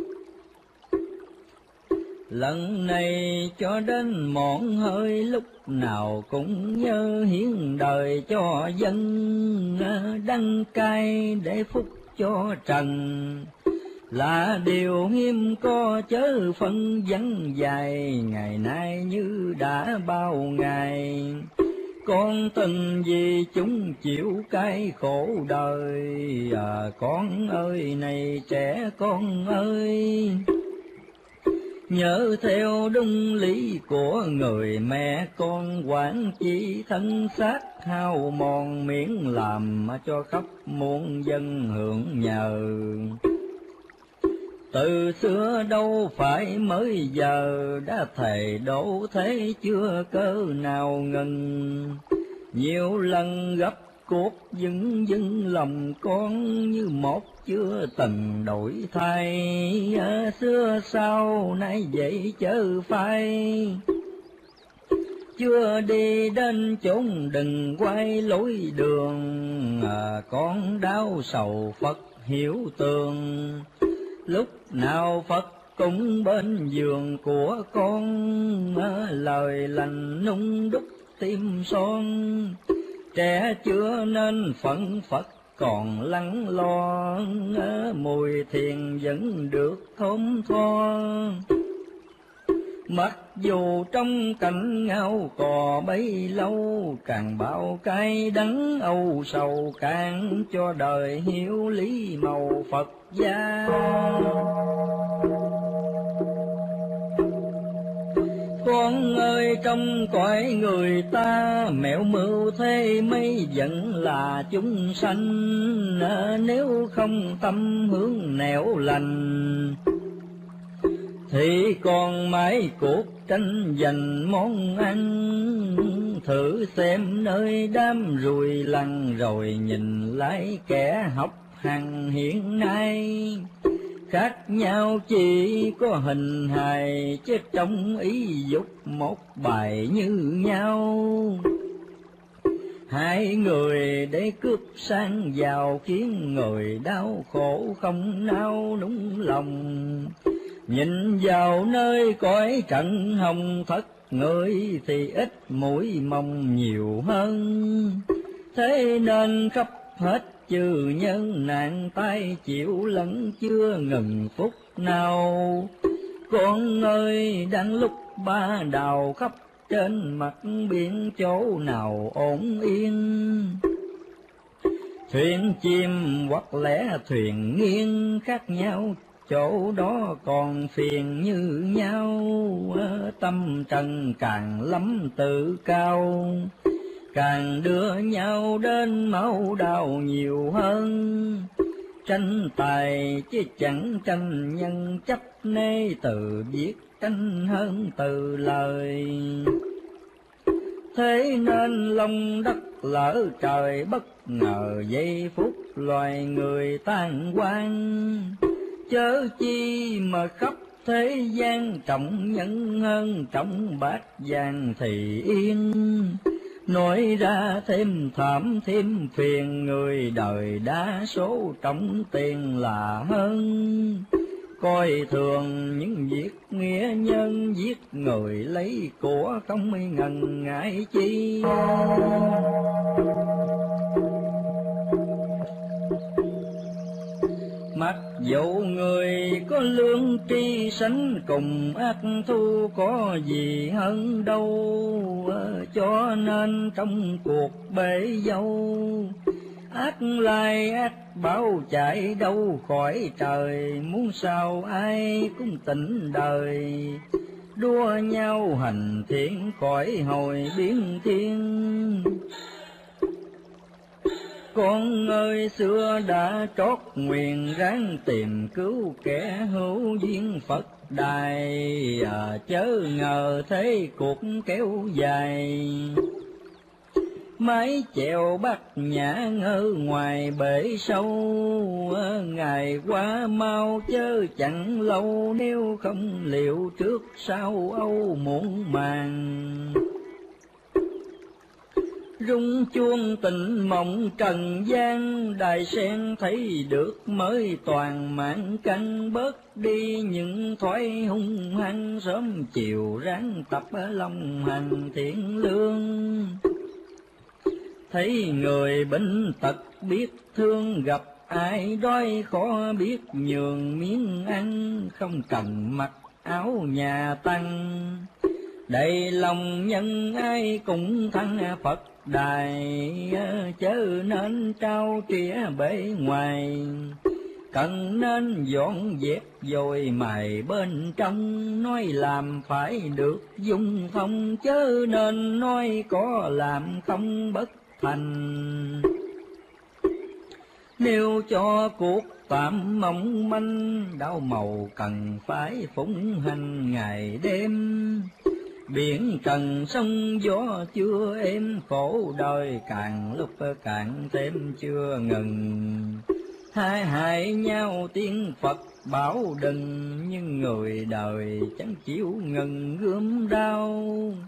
Lần này cho đến mòn hơi, lúc nào cũng nhớ hiến đời cho dân. Đăng cai để phúc cho trần, là điều hiếm có chớ phân vắng dài. Ngày nay như đã bao ngày, con từng vì chúng chịu cái khổ đời. Con ơi này trẻ con ơi, nhớ theo đúng lý của người mẹ con, quản chi thân xác hao mòn, miễn làm cho khắp muôn dân hưởng nhờ. Từ xưa đâu phải mới giờ, đã thề đổ thế chưa cớ nào ngừng. Nhiều lần gấp cốt dưng dưng lòng con, như một chưa từng đổi thay. Xưa sau nay vậy chớ phai, chưa đi đến chốn đừng quay lối đường. Con đau sầu Phật hiểu tường, lúc nào Phật cũng bên giường của con. Lời lành nung đúc tim son, trẻ chưa nên phận Phật còn lắng lo. Mùi thiền vẫn được thơm tho, mặc dù trong cảnh ngao cò bấy lâu. Càng bao cay đắng âu sầu, càng cho đời hiểu lý màu Phật gia. Con ơi trong cõi người ta, mẹo mưu thế mấy vẫn là chúng sanh. Nếu không tâm hướng nẻo lành, thì còn mãi cuộc tranh giành món ăn. Thử xem nơi đám ruồi lằn, rồi nhìn lại kẻ học hàng hiện nay. Khác nhau chỉ có hình hài, chứ trong ý dục một bài như nhau. Hai người để cướp sang giàu, khiến người đau khổ không nao núng lòng. Nhìn vào nơi cõi trận hồng thất, người thì ít mũi mong nhiều hơn. Thế nên khắp hết chư nhân nạn tay chịu lẫn chưa ngừng phút nào. Con ơi đang lúc ba đào khắp trên mặt biển, chỗ nào ổn yên. Thuyền chim hoặc lẽ thuyền nghiêng, khác nhau chỗ đó còn phiền như nhau. Tâm trần càng lắm tự cao, càng đưa nhau đến máu đau nhiều hơn. Tranh tài chứ chẳng tranh nhân chấp, nê từ biết tranh hơn từ lời. Thế nên lòng đất lỡ trời, bất ngờ giây phút loài người tan quang. Chớ chi mà khắp thế gian, trọng nhân hơn trọng bát vàng thì yên. Nói ra thêm thảm thêm phiền, người đời đa số trọng tiền là hơn. Coi thường những việc nghĩa nhân, giết người lấy của không ngần ngại chi. Mặc dẫu người có lương tri, sánh cùng ác thu có gì hơn đâu. Cho nên trong cuộc bể dâu, ác lai ác báo chạy đâu khỏi trời. Muốn sao ai cũng tỉnh đời, đua nhau hành thiện khỏi hồi biến thiên. Con ơi xưa đã trót nguyện, ráng tìm cứu kẻ hữu duyên Phật đài. Chớ ngờ thế cuộc kéo dài, mái chèo bắt nhã ngơ ngoài bể sâu. Ngày qua mau chớ chẳng lâu, nếu không liệu trước sau âu muộn màng. Rung chuông tình mộng trần gian, đài sen thấy được mới toàn mạng căn. Bớt đi những thói hung hăng, sớm chiều ráng tập lòng hành thiện lương. Thấy người bệnh tật biết thương, gặp ai đói khó biết nhường miếng ăn. Không cần mặc áo nhà tăng, đầy lòng nhân ai cũng thăng Phật đài. Chớ nên trao trĩa bể ngoài, cần nên dọn dẹp rồi mài bên trong, nói làm phải được dung thông, chớ nên nói có làm không bất thành. Nếu cho cuộc tạm mong manh, đau màu cần phải phụng hành ngày đêm. Biển trần sông gió chưa êm, khổ đời càng lúc càng thêm chưa ngừng. Hai hại nhau tiếng Phật bảo đừng, nhưng người đời chẳng chịu ngừng gươm đau.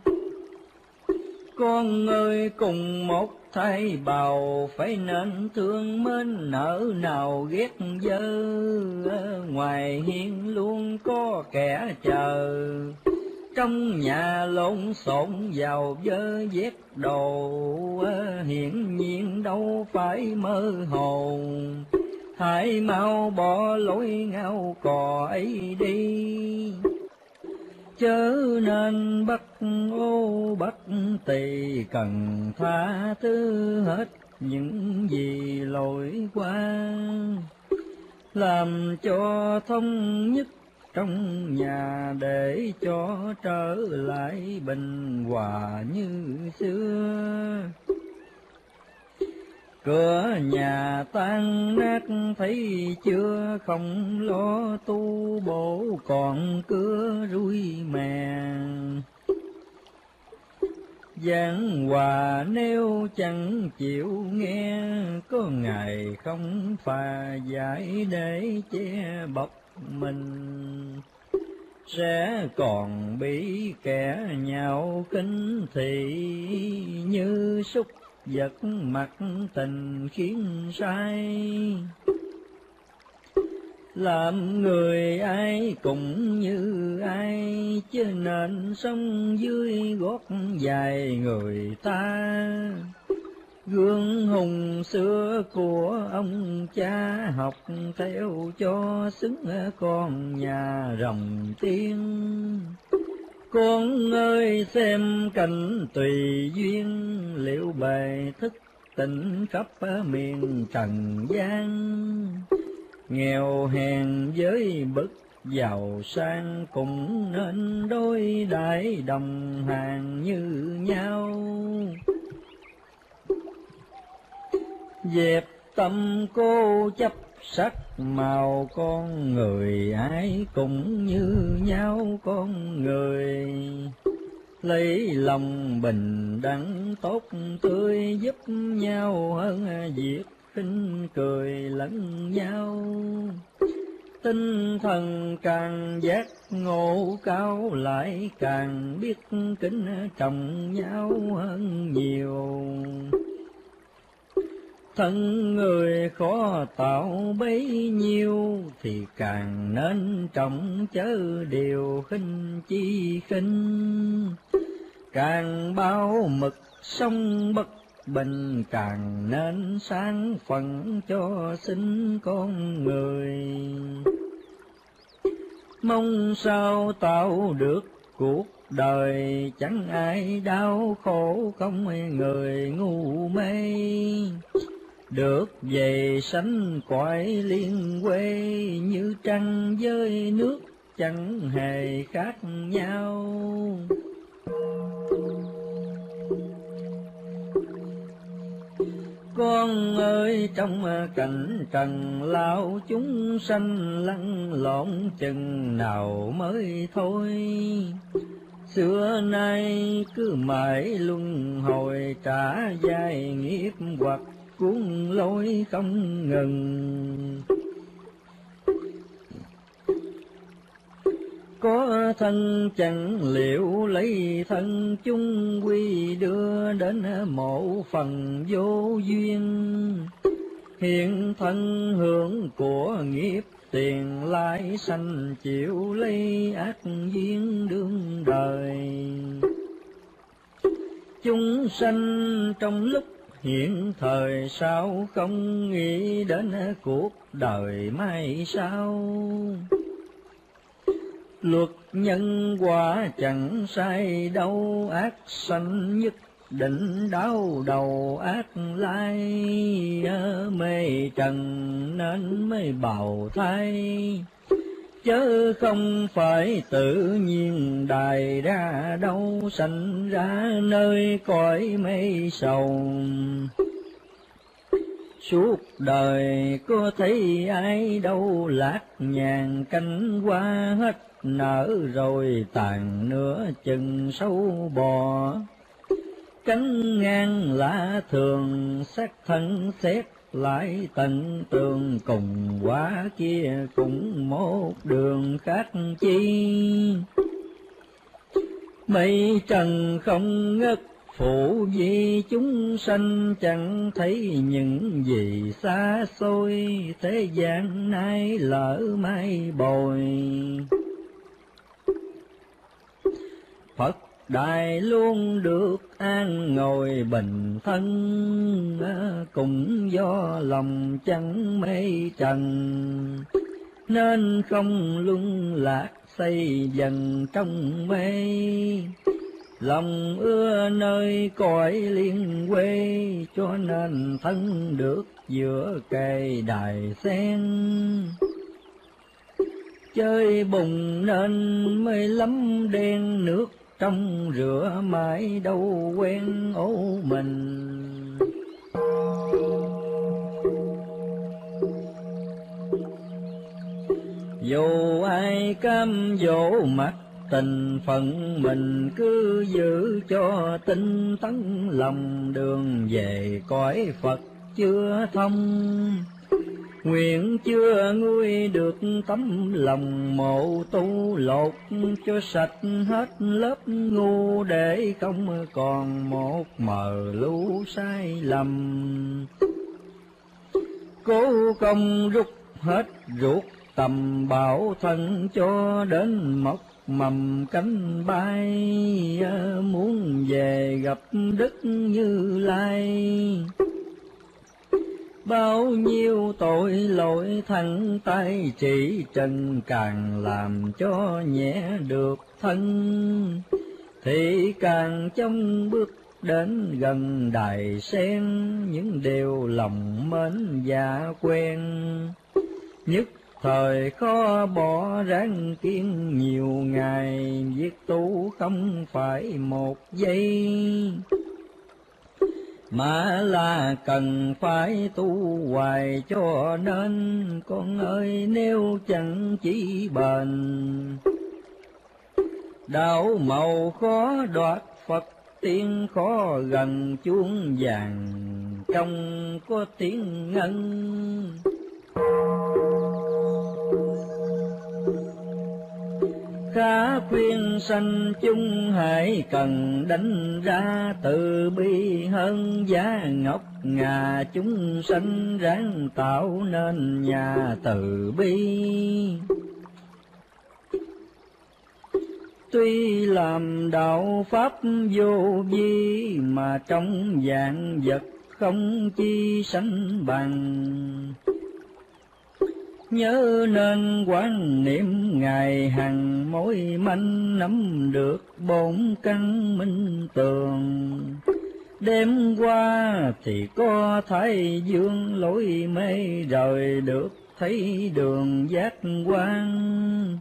Con ơi cùng một thay bào, phải nên thương mến nỡ nào ghét dơ. Ngoài hiên luôn có kẻ chờ, trong nhà lộn xộn vào vơ vét đồ. Hiển nhiên đâu phải mơ hồ, hãy mau bỏ lối ngao cò ấy đi. Chớ nên bắt ô bắt tỳ, cần tha thứ hết những gì lỗi qua. Làm cho thống nhất trong nhà, để cho trở lại bình hòa như xưa. Cửa nhà tan nát thấy chưa, không lo tu bổ còn cưa rui mè. Giảng hòa nếu chẳng chịu nghe, có ngày không phà giải để che bọc mình. Sẽ còn bị kẻ nhạo khinh thị, như súc vật mặt tình khiến sai. Làm người ai cũng như ai, chứ nên sống dưới gót dài người ta. Gương hùng xưa của ông cha, học theo cho xứng con nhà rồng tiên. Con ơi xem cảnh tùy duyên, liệu bề thức tỉnh khắp miền trần gian. Nghèo hèn với bậc giàu sang, cũng nên đối đãi đồng hàng như nhau. Dẹp tâm cô chấp sắc màu, con người ai cũng như nhau con người. Lấy lòng bình đẳng tốt tươi, giúp nhau hơn việc khinh cười lẫn nhau. Tinh thần càng giác ngộ cao, lại càng biết kính trọng nhau hơn nhiều. Thân người khó tạo bấy nhiêu, thì càng nên trọng chớ điều khinh chi khinh. Càng bao mực sông bất bình, càng nên sáng phận cho sinh con người. Mong sao tạo được cuộc đời, chẳng ai đau khổ không người ngu mê. Được về sánh cõi liên quê, như trăng với nước chẳng hề khác nhau. Con ơi trong cảnh trần lao, chúng sanh lăn lộn chừng nào mới thôi. Xưa nay cứ mãi luân hồi, trả dài nghiệp hoặc cuốn lối không ngừng. Có thân chẳng liệu lấy thân, chung quy đưa đến mộ phần vô duyên. Hiện thân hưởng của nghiệp tiền, lai sanh chịu lấy ác duyên đương đời. Chúng sanh trong lúc hiện thời, sao không nghĩ đến cuộc đời mai sau. Luật nhân quả chẳng sai đâu, ác sanh nhất định đáo đầu ác lai, mê trần nên mới bào thai, chớ không phải tự nhiên đài ra đâu, sanh ra nơi cõi mây sầu. Suốt đời có thấy ai đâu, lạc nhàn cánh hoa hết nở rồi tàn nửa chừng sâu bò. Cánh ngang lạ thường xác thân xét lại tận tường, cùng quả kia cũng một đường khác chi. Mây trần không ngất phụ vi chúng sanh, chẳng thấy những gì xa xôi, thế gian nay lỡ mai bồi. Phật Đại luôn được an ngồi bình thân, cũng do lòng chẳng mê trần, nên không luân lạc xây dần trong mê. Lòng ưa nơi cõi liên quê, cho nên thân được giữa cây đài sen. Chơi bùng nên mới lắm đen nước, trong rửa mãi đâu quen ố mình. Dù ai cam dỗ mặt tình phận mình, cứ giữ cho tinh tấn lòng đường về cõi Phật chưa thông. Nguyện chưa nguôi được tấm lòng mộ tu, lột cho sạch hết lớp ngu, để không còn một mờ lũ sai lầm. Cố công rút hết ruột tầm bảo thân, cho đến mọc mầm cánh bay, muốn về gặp Đức Như Lai. Bao nhiêu tội lỗi thẳng tay chỉ trần, càng làm cho nhẹ được thân, thì càng trong bước đến gần đài sen. Những điều lòng mến dạ quen, nhất thời khó bỏ ráng kiên nhiều ngày. Việc tu không phải một giây, mà là cần phải tu hoài. Cho nên con ơi, nếu chẳng chỉ bền, đạo màu khó đoạt Phật tiên, khó gần chuông vàng trong có tiếng ngân. Khá khuyên sanh chúng hãy cần đánh ra, từ bi hơn giá ngọc ngà. Chúng sanh ráng tạo nên nhà từ bi, tuy làm đạo pháp vô vi, mà trong vạn vật không chi sánh bằng. Nhớ nên quán niệm ngày hằng, mỗi manh nắm được bổn căn minh tường. Đêm qua thì có Thái Dương lối mê, rời được thấy đường giác quan.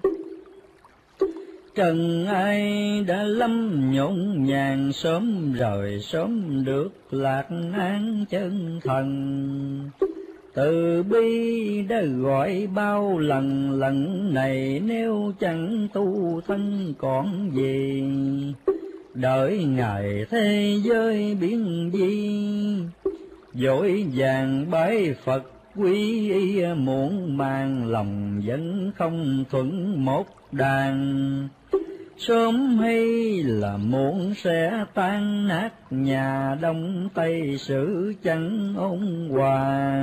Trần ai đã lâm nhộn nhàng, sớm rời sớm được lạc an chân thần. Từ bi đã gọi bao lần lần này, nếu chẳng tu thân còn gì. Đợi ngày thế giới biến di, vội vàng bái Phật quy y. Muộn màng lòng vẫn không thuận một đàn, sớm hay là muộn sẽ tan nát. Nhà Đông Tây sự chẳng ôn hòa,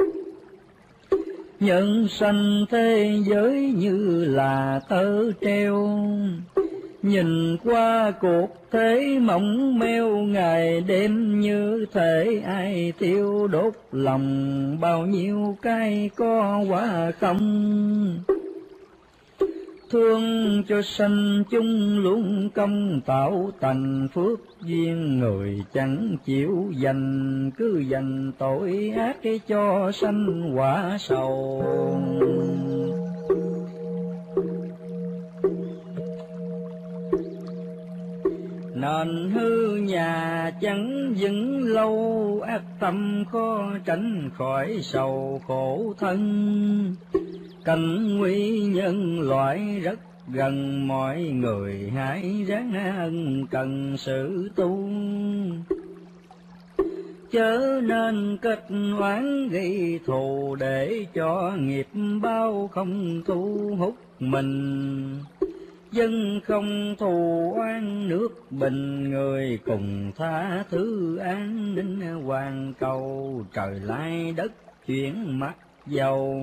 nhân sanh thế giới như là tơ treo. Nhìn qua cuộc thế mộng meo, ngày đêm như thể ai thiêu đốt lòng. Bao nhiêu cái có quả không, thương cho sanh chung luôn công tạo thành phước duyên, người chẳng chịu dành cứ dành tội ác cho sanh quả sầu. Nền hư nhà chẳng vững lâu, ác tâm khó tránh khỏi sầu khổ thân. Cảnh nguy nhân loại rất gần, mọi người hãy ráng ân cần sự tu. Chớ nên kết oán gây thù, để cho nghiệp báo không thu hút mình. Dân không thù oan nước bình, người cùng tha thứ an ninh hoàn cầu. Trời lai đất chuyển mắt dầu,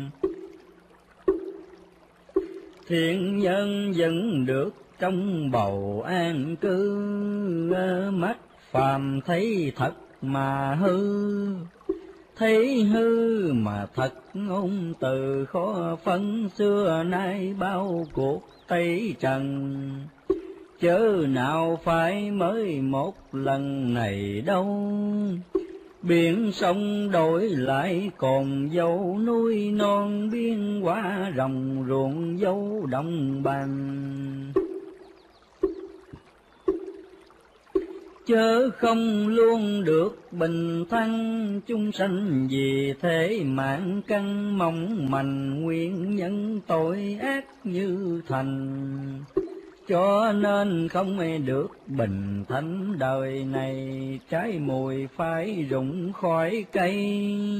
thiện nhân vẫn được trong bầu an cư. Mắt phàm thấy thật mà hư, thấy hư mà thật ngôn từ khó phân. Xưa nay bao cuộc Tây Trần, chớ nào phải mới một lần này đâu. Biển sông đổi lại còn dấu, núi non biên hóa rồng ruộng dấu đồng bằng. Chớ không luôn được bình thăng, chúng sanh vì thế mạng căn mong manh. Nguyên nhân tội ác như thành, cho nên không được bình thánh. Đời này trái mùi phải rụng khỏi cây,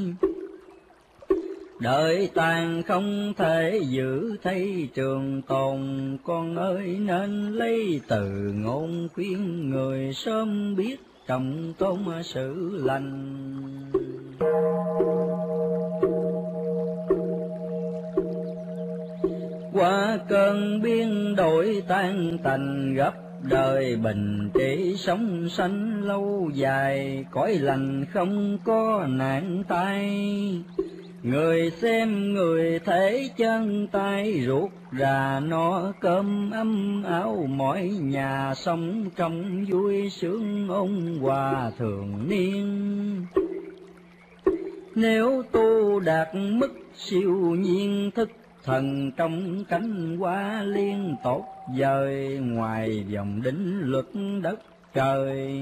đời tàn không thể giữ thấy trường tồn. Con ơi nên lấy từ ngôn khuyên người, sớm biết trọng tôn sự lành. Qua cơn biến đổi tan tành, gấp đời bình trị sống sanh lâu dài. Cõi lành không có nạn tai, người xem người thấy chân tay ruột rà. No cơm ấm áo mọi nhà, sống trong vui sướng ôn hòa thường niên. Nếu tu đạt mức siêu nhiên, thức thần trong cánh hoa liên tốt vời. Ngoài vòng đính luật đất trời,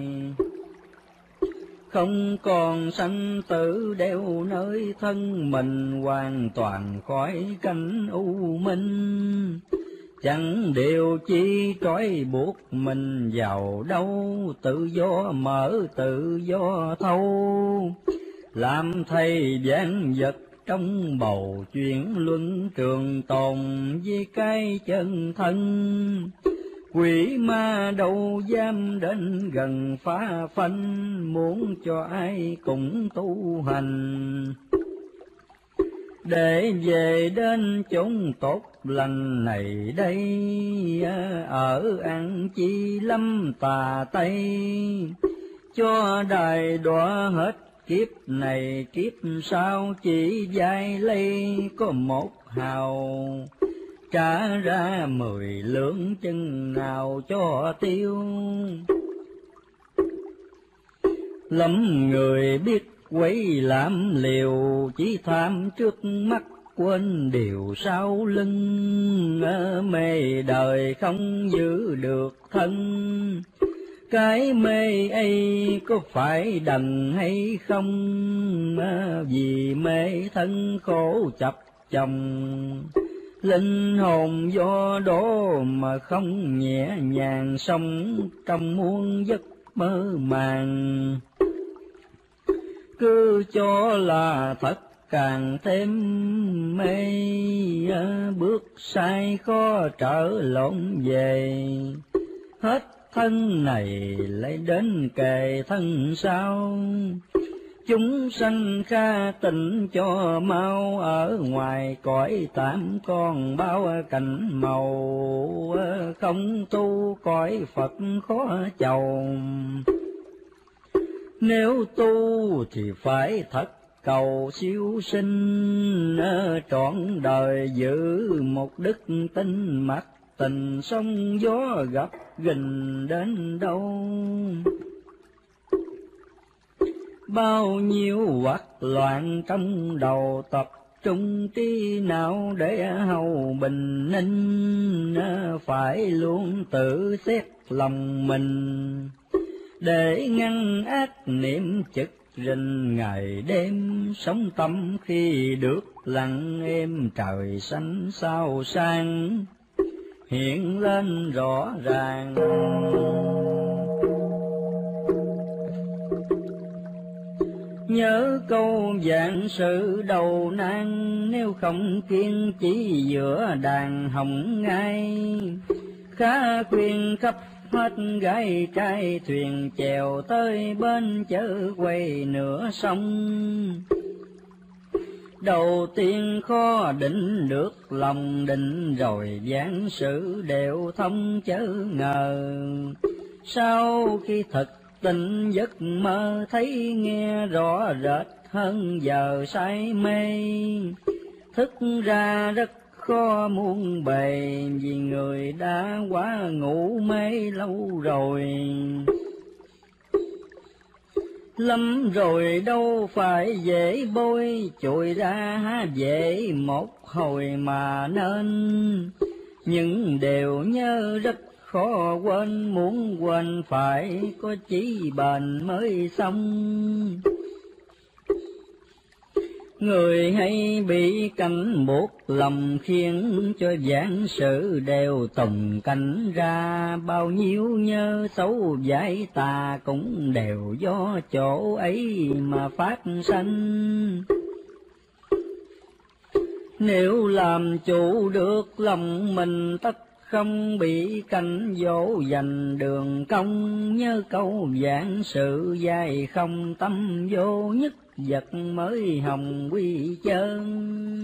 không còn sanh tử đeo nơi thân mình. Hoàn toàn khỏi cảnh u minh, chẳng điều chi trói buộc mình vào đâu. Tự do mở tự do thâu, làm thầy vạn vật trong bầu chuyển luân trường tồn. Với cái chân thân quỷ ma đâu dám đến gần phá phanh, muốn cho ai cũng tu hành. Để về đến chốn tốt lành này đây, ở ăn chi lâm tà Tây. Cho đài đọa hết kiếp này kiếp sau, chỉ dai lây có một hào. Trả ra 10 lượng chân nào cho tiêu. Lắm người biết quấy làm liều, chỉ tham trước mắt quên điều sau lưng. Mê đời không giữ được thân, cái mê ấy có phải đần hay không? Vì mê thân khổ chập chồng, linh hồn do đó mà không nhẹ nhàng. Sống trong muôn giấc mơ màng, cứ cho là thật càng thêm mê. Bước sai khó trở lộn về, hết thân này lại đến kề thân sau. Chúng sanh kha tịnh cho mau, ở ngoài cõi tạm còn bao cảnh màu. Không tu cõi Phật khó chầu, nếu tu thì phải thật cầu siêu sinh, trọn đời giữ một đức tin mặc tình, sóng gió gặp gình đến đâu. Bao nhiêu hoặc loạn trong đầu, tập trung trí não để hầu bình ninh, phải luôn tự xét lòng mình, để ngăn ác niệm trực rình ngày đêm. Sống tâm khi được lặng êm, trời xanh sao sang hiện lên rõ ràng. Nhớ câu vạn sự đầu nan, nếu không kiên chỉ giữa đàn hồng ngai. Khá khuyên khắp hết gái trai, thuyền chèo tới bên chớ quay nửa sông. Đầu tiên khó định được lòng định, rồi vạn sự đều thông chớ ngờ. Sau khi thực tình giấc mơ, thấy nghe rõ rệt hơn giờ say mê. Thức ra rất khó muôn bề, vì người đã quá ngủ mê lâu rồi. Lắm rồi đâu phải dễ bôi, chội ra dễ một hồi mà nên. Nhưng đều nhớ rất khó quên, muốn quên phải có chí bền mới xong. Người hay bị cảnh buộc lòng, khiến cho vạn sự đều tùng cảnh ra. Bao nhiêu nhớ xấu giải tà, cũng đều do chỗ ấy mà phát sanh. Nếu làm chủ được lòng mình, tất không bị cảnh dỗ dành đường công. Nhớ câu vạn sự dài không, tâm vô nhất vật mới hồng quy chân.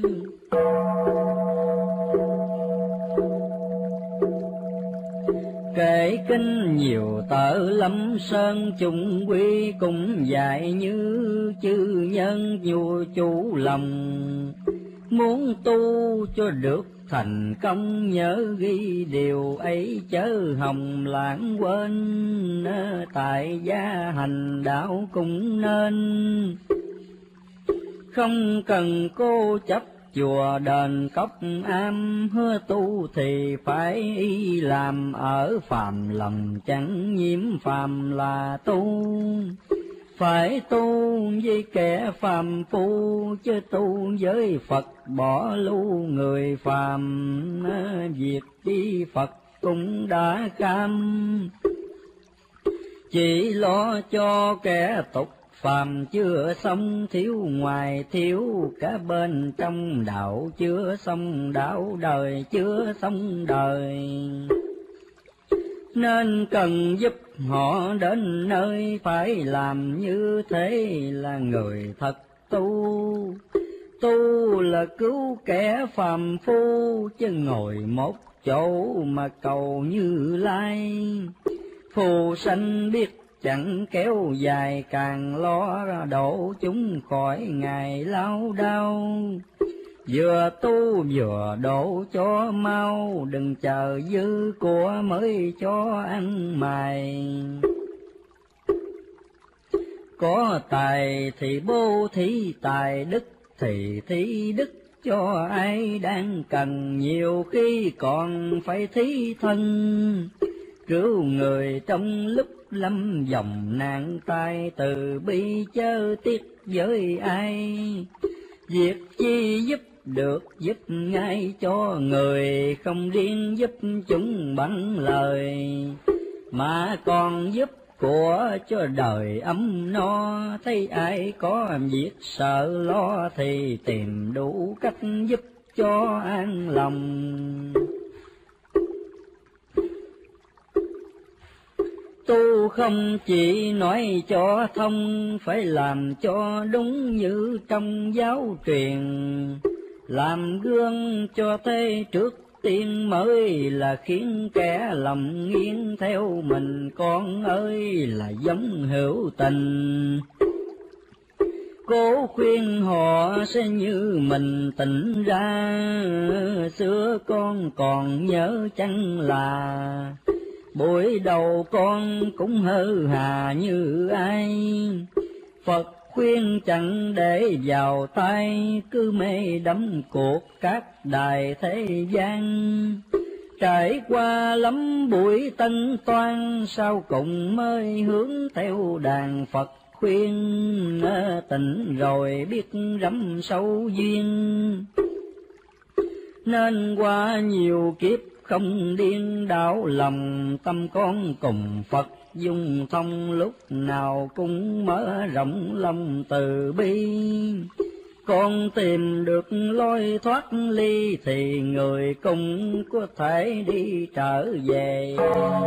Kể kinh nhiều tợ lâm sơn, chung quy cũng dạy như chư nhân nhu chủ lòng. Muốn tu cho được thành công, nhớ ghi điều ấy chớ hồng lãng quên. Tại gia hành đạo cũng nên, không cần cố chấp chùa đền cốc am. Hứa tu thì phải y làm, ở phàm lòng chẳng nhiễm phàm là tu. Phải tu với kẻ phàm phu, chứ tu với Phật bỏ lưu người phàm. Việc chi Phật cũng đã cam, chỉ lo cho kẻ tục phàm chưa xong. Thiếu ngoài thiếu cả bên trong, đạo chưa xong đạo, đời chưa xong đời. Nên cần giúp họ đến nơi, phải làm như thế là người thật tu. Tu là cứu kẻ phàm phu, chứ ngồi một chỗ mà cầu Như Lai. Phù sanh biết chẳng kéo dài, càng lo độ chúng khỏi ngày lao đao. Vừa tu vừa độ cho mau, đừng chờ dư của mới cho ăn mày. Có tài thì bố thí tài, đức thì thí đức cho ai đang cần. Nhiều khi còn phải thí thân, cứu người trong lúc lâm dòng nạn tai. Từ bi chớ tiếc với ai, việc chi giúp được giúp ngay cho người. Không riêng giúp chúng bằng lời, mà còn giúp của cho đời ấm no. Thấy ai có việc sợ lo, thì tìm đủ cách giúp cho an lòng. Tu không chỉ nói cho thông, phải làm cho đúng như trong giáo truyền. Làm gương cho thế trước tiên, mới là khiến kẻ lòng nghiêng theo mình. Con ơi là giống hữu tình, Cố khuyên họ sẽ như mình tỉnh ra, xưa con còn nhớ chăng là buổi đầu con cũng hơ hà như ai. Phật khuyên chẳng để vào tay, cứ mê đắm cuộc các đài thế gian. Trải qua lắm buổi tân toan, sau cùng mới hướng theo đàn Phật khuyên. Tỉnh rồi biết rắm sâu duyên, nên qua nhiều kiếp không điên đảo lòng. Tâm con cùng Phật dung thông, lúc nào cũng mở rộng lòng từ bi. Con tìm được lối thoát ly, thì người cũng có thể đi trở về.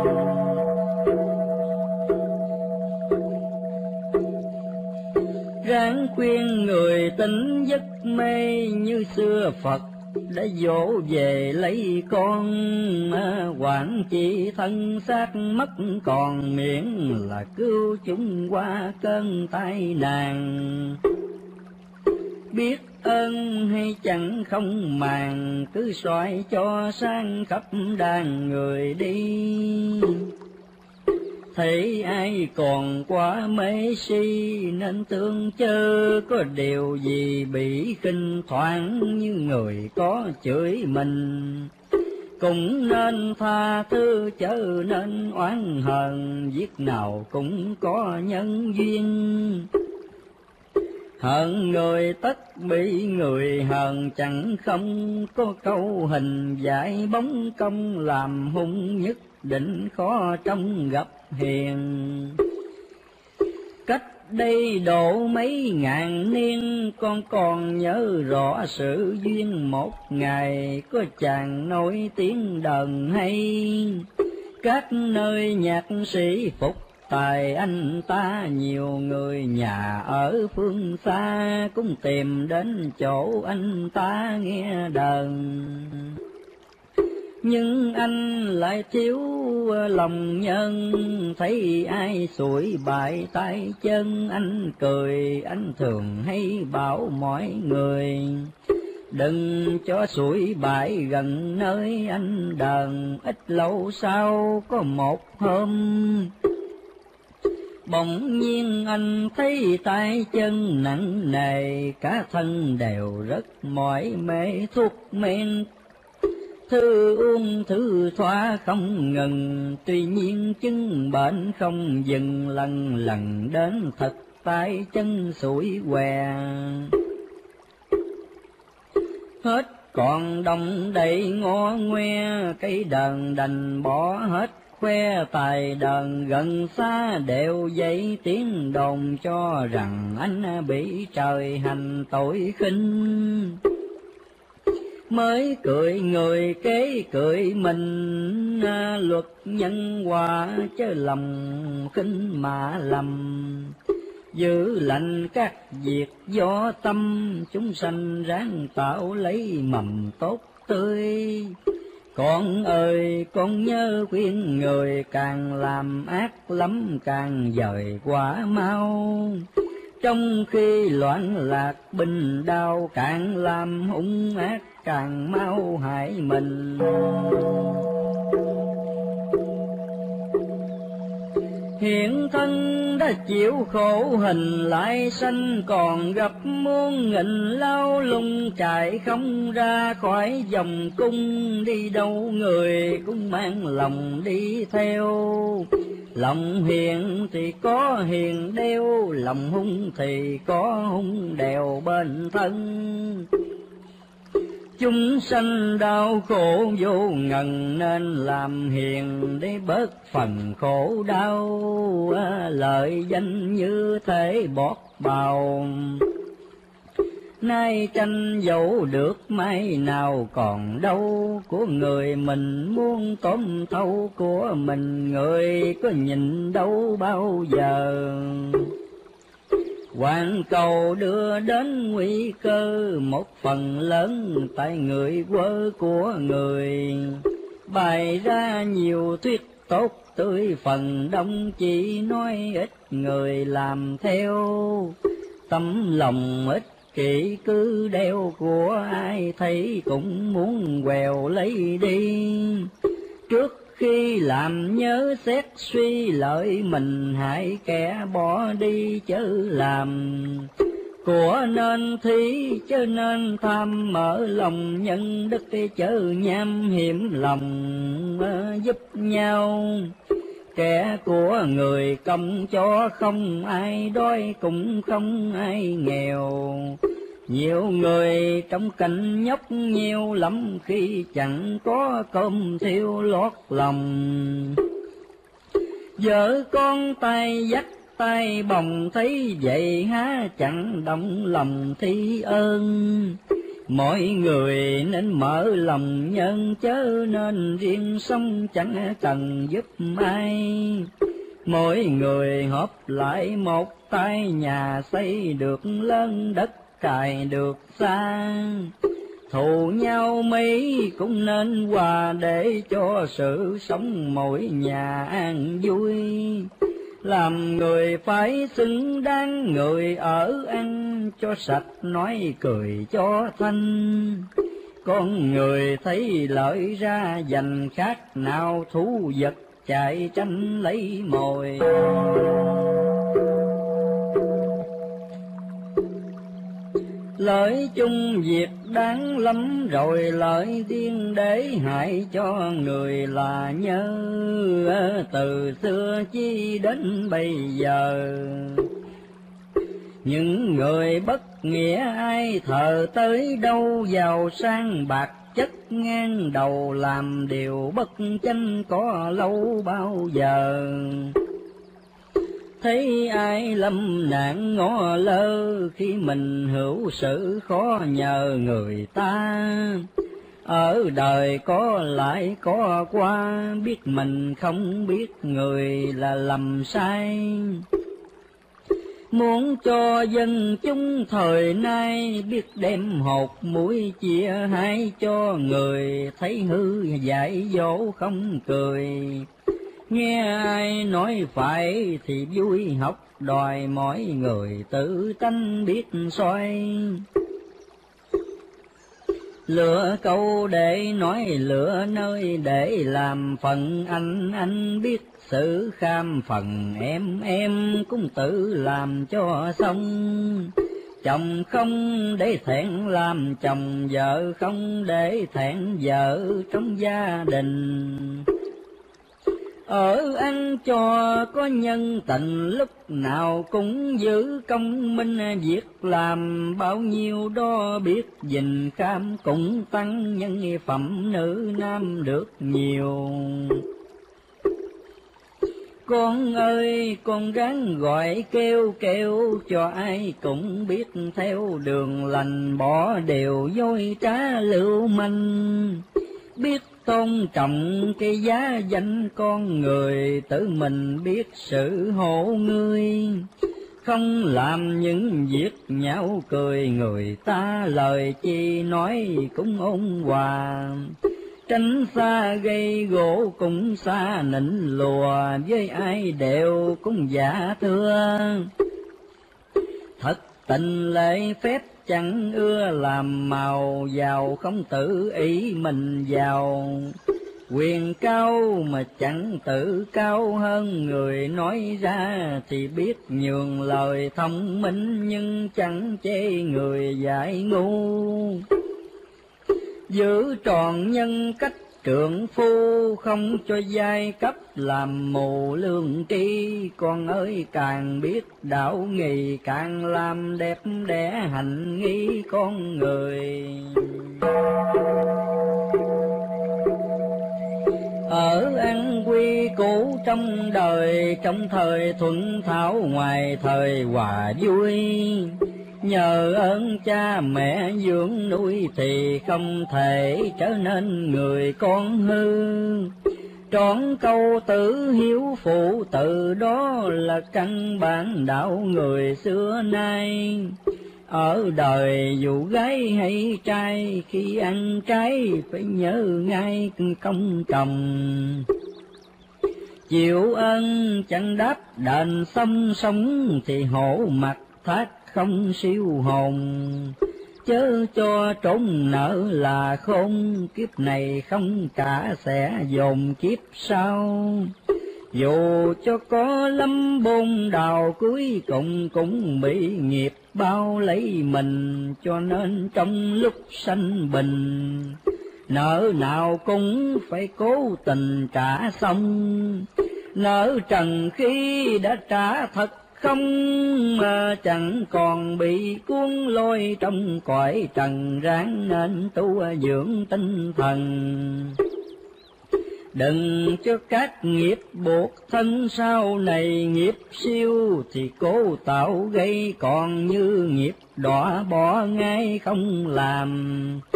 Ráng khuyên người tỉnh giấc mê, như xưa Phật đã dỗ về lấy con. Quản trị thân xác mất còn, miễn là cứu chúng qua cơn tai nạn. Biết ơn hay chẳng không màng, cứ xoay cho sang khắp đàn người đi. Thấy ai còn quá mê si, nên tương chớ có điều gì bị khinh thoảng. Như người có chửi mình cũng nên tha thứ, chớ nên oán hờn. Việc nào cũng có nhân duyên, hận người tất bị người hờn. Chẳng không có câu hình dạy bóng công, làm hung nhất định khó trong gặp hiền. Cách đây độ mấy ngàn niên, con còn nhớ rõ sự duyên. Một ngày có chàng nổi tiếng đờn hay, các nơi nhạc sĩ phục tài anh ta. Nhiều người nhà ở phương xa cũng tìm đến chỗ anh ta nghe đờn. Nhưng anh lại thiếu lòng nhân, thấy ai sủi bại tay chân anh cười. Anh thường hay bảo mọi người, đừng cho sủi bại gần nơi anh đờn. Ít lâu sau có một hôm, bỗng nhiên anh thấy tay chân nặng nề, cả thân đều rất mỏi mê. Thuốc men thư uống thứ thoa không ngừng, tuy nhiên chứng bệnh không dừng. Lần lần đến thật tay chân sủi què, hết còn đồng đầy ngõ ngoe. Cây đờn đành bỏ hết, khoe tài đờn gần xa đều dậy tiếng đồn. Cho rằng anh bị trời hành tội khinh, mới cười người kế cười mình. Luật nhân quả chớ lòng khinh mà lầm, giữ lành các việc do tâm. Chúng sanh ráng tạo lấy mầm tốt tươi. Con ơi con nhớ khuyên người, càng làm ác lắm càng dời quả mau. Trong khi loạn lạc bình đau, càng làm hung ác càng mau hại mình. Hiện thân đã chịu khổ hình lại sanh, còn gặp muôn nghìn lao lung. Chạy không ra khỏi vòng cung, đi đâu người cũng mang lòng đi theo. Lòng hiền thì có hiền đeo, lòng hung thì có hung đèo bên thân. Chúng sanh đau khổ vô ngần, nên làm hiền để bớt phần khổ đau. Lợi danh như thế bọt bào, nay tranh dẫu được mai nào còn đâu. Của người mình muốn tóm thâu của mình, người có nhìn đâu bao giờ. Hoàn cầu đưa đến nguy cơ, một phần lớn tại người quơ của người. Bày ra nhiều thuyết tốt tươi, phần đông chỉ nói ít người làm theo. Tấm lòng ích kỷ cứ đeo của ai thấy cũng muốn quèo lấy đi. Trước khi làm nhớ xét suy lợi mình, hãy kẻ bỏ đi chớ làm. Của nên thí chớ nên tham, mở lòng nhân đức chớ nham hiểm lòng giúp nhau. Kẻ của người công cho không ai đói cũng không ai nghèo. Nhiều người trong cảnh nhóc nhiều lắm, khi chẳng có cơm thiêu lót lòng. Vợ con tay dắt tay bồng thấy vậy, há chẳng động lòng thi ơn. Mọi người nên mở lòng nhân, chớ nên riêng sống chẳng cần giúp ai. Mỗi người hợp lại một tay, nhà xây được lớn đất cài được xa. Thù nhau mấy cũng nên hòa, để cho sự sống mỗi nhà an vui. Làm người phải xứng đáng, người ở ăn cho sạch, nói cười cho thanh. Con người thấy lợi ra dành, khác nào thú vật chạy tranh lấy mồi. Lợi chung việc đáng lắm rồi, lợi riêng để hại cho người là nhớ. Từ xưa chi đến bây giờ, những người bất nghĩa ai thờ tới đâu. Giàu sang bạc chất ngang đầu, làm điều bất chánh có lâu bao giờ. Thấy ai lâm nạn ngó lơ, khi mình hữu sự khó nhờ người ta. Ở đời có lại có qua, biết mình không biết người là lầm sai. Muốn cho dân chúng thời nay, biết đem hột muối chia hai cho người. Thấy hư dạy dỗ không cười, nghe ai nói phải thì vui học đòi. Mỗi người tự tánh biết soi. Lựa câu để nói lựa nơi, để làm phần anh biết sự kham. Phần em cũng tự làm cho xong. Chồng không để thẹn làm chồng, vợ không để thẹn vợ trong gia đình. Ở ăn cho có nhân tình, lúc nào cũng giữ công minh. Việc làm bao nhiêu đó biết gìn kham, cũng tăng nhân phẩm nữ nam được nhiều. Con ơi con gắng gọi kêu kêu, cho ai cũng biết theo đường lành. Bỏ điều dối trá lưu manh, biết tôn trọng cái giá danh con người. Tự mình biết sự hộ ngươi, không làm những việc nhão cười. Người ta lời chi nói cũng ôn hòa, tránh xa gây gỗ cũng xa nịnh lùa. Với ai đều cũng giả thưa, thật tình lễ phép chẳng ưa làm màu. Giàu không tự ý mình giàu, quyền cao mà chẳng tự cao hơn. Người nói ra thì biết nhường lời thông minh, nhưng chẳng chê người dại ngu. Giữ tròn nhân cách trượng phu, không cho giai cấp làm mù lương tri. Con ơi càng biết đạo nghị, càng làm đẹp đẽ hạnh nghi con người. Ở ăn quy cũ trong đời, trong thời thuận thảo ngoài thời hòa vui. Nhờ ơn cha mẹ dưỡng nuôi thì không thể trở nên người con hư. Trọn câu tử hiếu phụ, từ đó là căn bản đạo người xưa nay. Ở đời dù gái hay trai, khi ăn trái phải nhớ ngay công chồng. Chịu ơn chẳng đáp đền xong sống, thì hổ mặt thác không siêu hồn, chớ cho trốn nợ là khôn, kiếp này không cả sẽ dồn kiếp sau. Dù cho có lắm bôn đào cuối cùng cũng bị nghiệp bao lấy mình, cho nên trong lúc sanh bình, nợ nào cũng phải cố tình trả xong. Nợ trần khi đã trả thật không, mà chẳng còn bị cuốn lôi trong cõi trần, ráng nên tu dưỡng tinh thần. Đừng cho các nghiệp buộc thân sau này, nghiệp siêu thì cố tạo gây, còn như nghiệp đọa bỏ ngay không làm.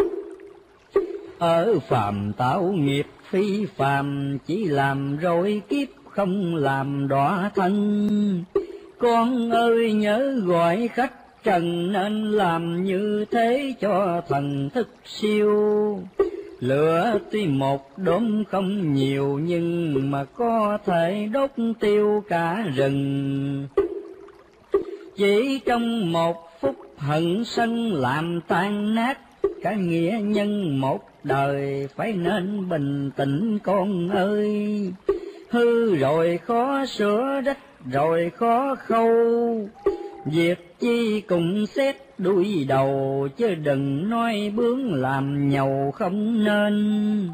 Ở phàm tạo nghiệp phi phàm, chỉ làm rồi kiếp không làm đọa thân. Con ơi nhớ gọi khách trần, nên làm như thế cho thần thức siêu. Lửa tuy một đốm không nhiều, nhưng mà có thể đốt tiêu cả rừng. Chỉ trong một phút hận sân làm tan nát cả nghĩa nhân một đời, phải nên bình tĩnh con ơi. Hư rồi khó sửa, rách rồi khó khâu, việc chi cùng xét đuôi đầu, chứ đừng nói bướng làm nhầu không nên.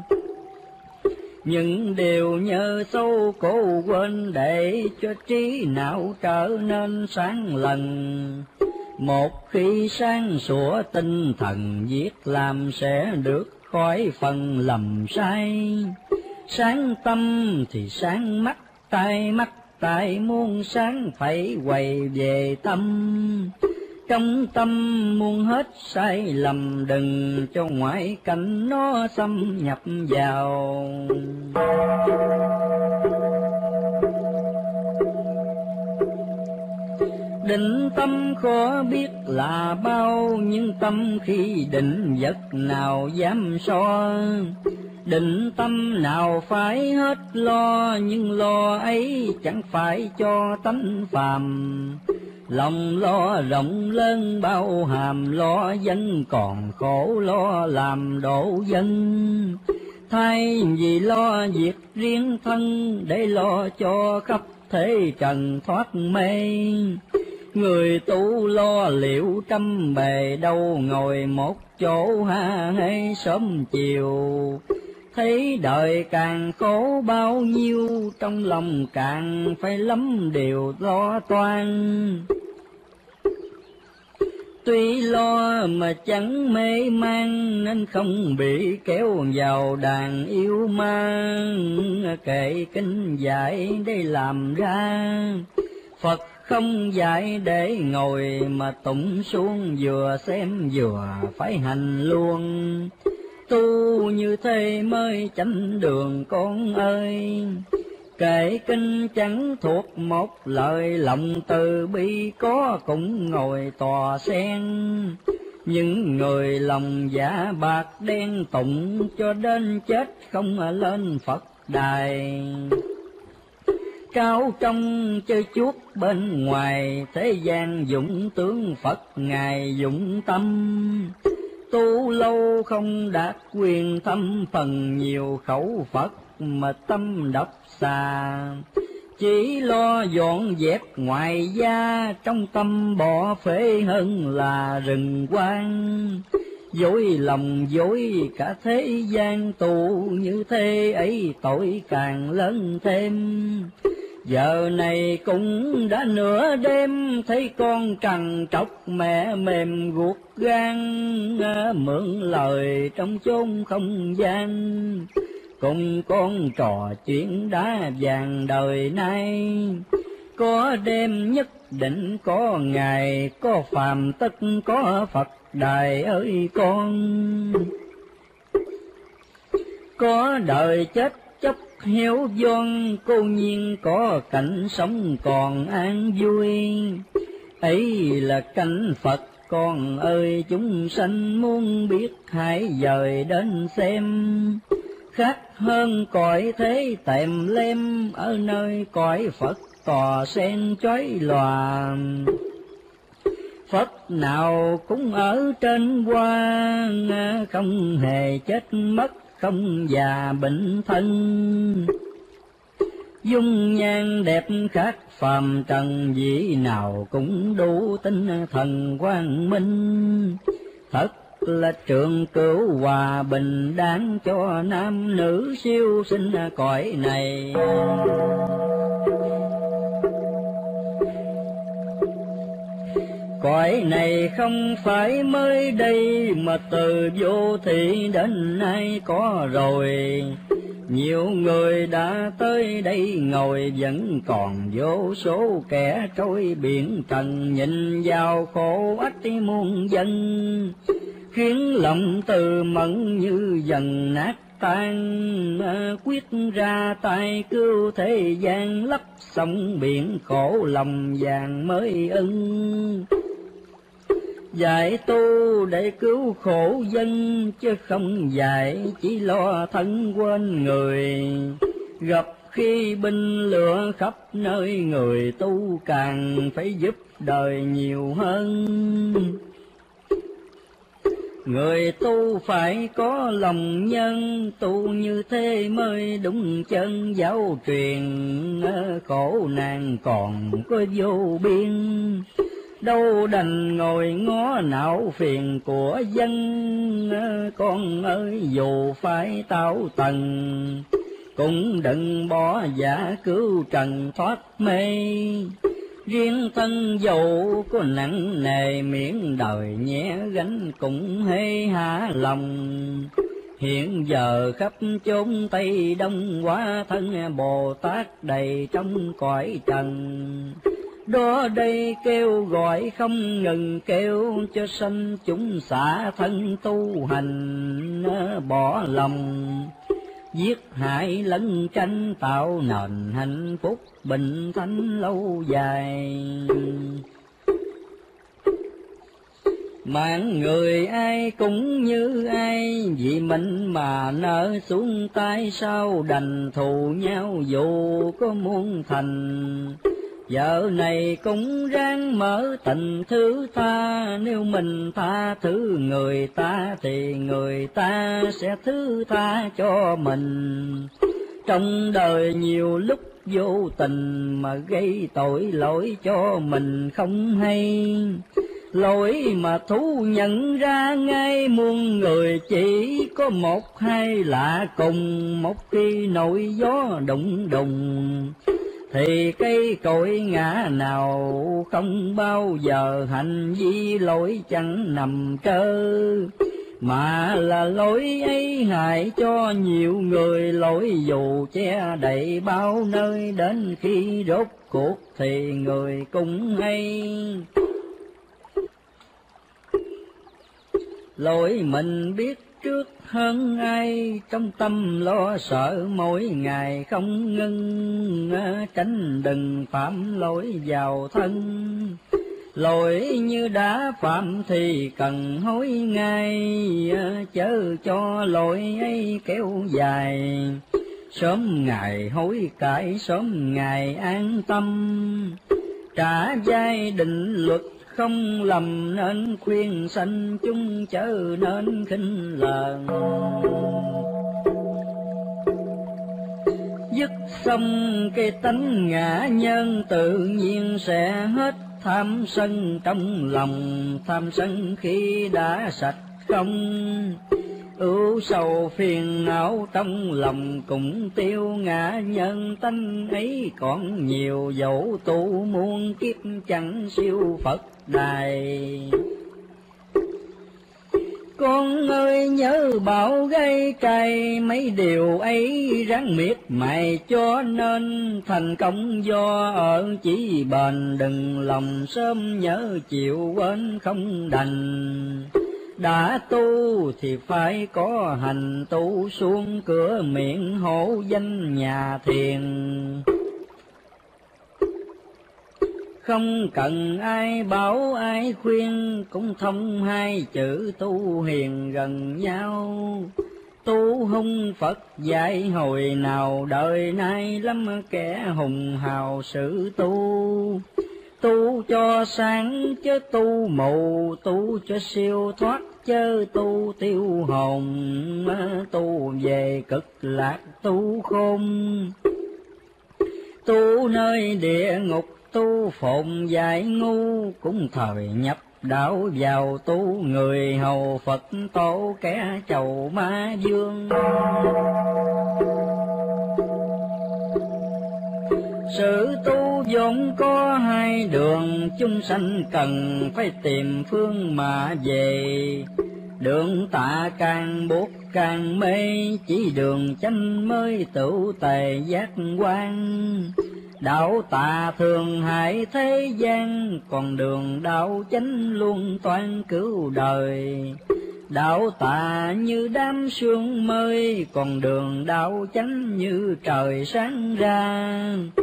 Những điều nhờ sâu cố quên, để cho trí não trở nên sáng lần. Một khi sáng sủa tinh thần, việc làm sẽ được khỏi phần lầm sai. Sáng tâm thì sáng mắt, tai muôn sáng phải quay về tâm. Trong tâm muôn hết sai lầm, đừng cho ngoại cảnh nó xâm nhập vào. Định tâm khó biết là bao, nhưng tâm khi định vật nào dám so. Định tâm nào phải hết lo, nhưng lo ấy chẳng phải cho tánh phàm. Lòng lo rộng lớn bao hàm, lo dân còn khổ lo làm đổ dân. Thay vì lo việc riêng thân, để lo cho khắp thế trần thoát mê. Người tu lo liệu trăm bề, đâu ngồi một chỗ ha hê sớm chiều. Thấy đời càng khổ bao nhiêu, trong lòng càng phải lắm điều lo toan. Tuy lo mà chẳng mê man, nên không bị kéo vào đàn yêu ma. Kệ kinh dạy để làm ra, Phật không dạy để ngồi mà tụng xuống, vừa xem vừa phải hành luôn. Tu như thế mới chánh đường con ơi. Kệ kinh chẳng thuộc một lời, lòng từ bi có cũng ngồi tòa sen. Những người lòng giả bạc đen tụng, cho đến chết không lên Phật đài. Cao trong chơi chuốt bên ngoài, thế gian dụng tướng Phật ngài dụng tâm. Tu lâu không đạt quyền thâm, phần nhiều khẩu Phật mà tâm độc xà. Chỉ lo dọn dẹp ngoài gia, trong tâm bỏ phế hơn là rừng quang. Dối lòng dối cả thế gian, tu như thế ấy tội càng lớn thêm. Giờ này cũng đã nửa đêm, thấy con trằn trọc mẹ mềm guốc gan. Mượn lời trong chốn không gian, cùng con trò chuyện đá vàng đời nay. Có đêm nhất định có ngày, có phàm tất có Phật đài ơi con. Có đời chết chốc héo von, cô nhiên có cảnh sống còn an vui. Ấy là cảnh Phật con ơi, chúng sanh muốn biết hãy dời đến xem. Khác hơn cõi thế tèm lem, ở nơi cõi Phật tòa sen chói lòa. Phật nào cũng ở trên hoa, không hề chết mất, không già bệnh thân. Dung nhan đẹp khác phàm trần, vị nào cũng đủ tinh thần quang minh. Thật là trường cửu hòa bình, đáng cho nam nữ siêu sinh cõi này. Cõi này không phải mới đây, mà từ vô thị đến nay có rồi. Nhiều người đã tới đây ngồi, vẫn còn vô số kẻ trôi biển trần, nhìn vào khổ ách muôn dân, khiến lòng từ mẫn như dần nát tan. Quyết ra tay cứu thế gian, lấp sông biển khổ lòng vàng mới ưng. Dạy tu để cứu khổ dân, chứ không dạy chỉ lo thân quên người. Gặp khi binh lửa khắp nơi, người tu càng phải giúp đời nhiều hơn. Người tu phải có lòng nhân, tu như thế mới đúng chân giáo truyền. Khổ nạn còn có vô biên, đâu đành ngồi ngó não phiền của dân. Con ơi dù phải tao tần, cũng đừng bỏ giả cứu trần thoát mê. Riêng thân dầu có nặng nề, miễn đời nhẹ gánh cũng hê hạ lòng. Hiện giờ khắp chốn Tây Đông, hóa thân Bồ Tát đầy trong cõi trần. Đó đây kêu gọi không ngừng, kêu cho sanh chúng xả thân tu hành. Bỏ lòng giết hại lẫn tranh, tạo nền hạnh phúc bình thánh lâu dài. Mạng người ai cũng như ai, vì mình mà nỡ xuống tay, sao đành thù nhau dù có muôn thành. Vợ này cũng ráng mở tình thứ tha, nếu mình tha thứ người ta thì người ta sẽ thứ tha cho mình. Trong đời nhiều lúc vô tình mà gây tội lỗi cho mình không hay. Lỗi mà thú nhận ra ngay, muôn người chỉ có một hai lạ cùng. Một khi nổi gió đụng đùng, thì cây cội ngã nào không bao giờ hành vi lỗi chẳng nằm trơ. Mà là lỗi ấy hại cho nhiều người, lỗi dù che đậy bao nơi, đến khi rốt cuộc thì người cũng hay. Lỗi mình biết trước hơn ai, trong tâm lo sợ mỗi ngày không ngưng. Tránh đừng phạm lỗi vào thân, lỗi như đã phạm thì cần hối ngay. Chớ cho lỗi ấy kéo dài, sớm ngày hối cải sớm ngày an tâm. Trả giai định luật không lầm, nên khuyên sanh chúng chớ nên khinh lờn. Dứt xong cái tánh ngã nhân, tự nhiên sẽ hết tham sân trong lòng. Tham sân khi đã sạch không, ưu sầu phiền não trong lòng cũng tiêu. Ngã nhân tánh ấy còn nhiều, dẫu tu muôn kiếp chẳng siêu Phật đài. Con ơi nhớ bảo gây cay, mấy điều ấy ráng miệt mài cho nên thành công. Do ở chỉ bền, đừng lòng sớm nhớ chiều quên không đành. Đã tu thì phải có hành, tu xuống cửa miệng hổ danh nhà thiền. Không cần ai bảo ai khuyên, cũng thông hai chữ tu hiền gần nhau. Tu hung Phật dạy hồi nào, đời nay lắm kẻ hùng hào sự tu. Tu cho sáng chớ tu mù, tu cho siêu thoát chớ tu tiêu hồn, tu về cực lạc tu khôn. Tu nơi địa ngục tu phồn giải ngu, cũng thời nhập đạo vào tu người hầu Phật tổ kẻ chầu ma dương. Sự tu vốn có hai đường, chúng sanh cần phải tìm phương mà về. Đường tà càng buộc càng mê, chỉ đường chánh mới tựu tề giác quan. Đạo tà thường hại thế gian, còn đường đạo chánh luôn toan cứu đời. Đạo tà như đám sương mây, còn đường đạo chánh như trời sáng ra.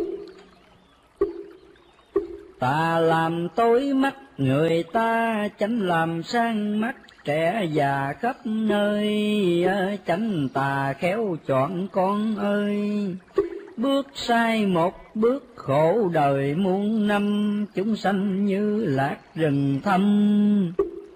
Tà làm tối mắt người ta, chánh làm sang mắt trẻ già khắp nơi. Chánh tà khéo chọn con ơi, bước sai một bước khổ đời muôn năm. Chúng sanh như lạc rừng thâm,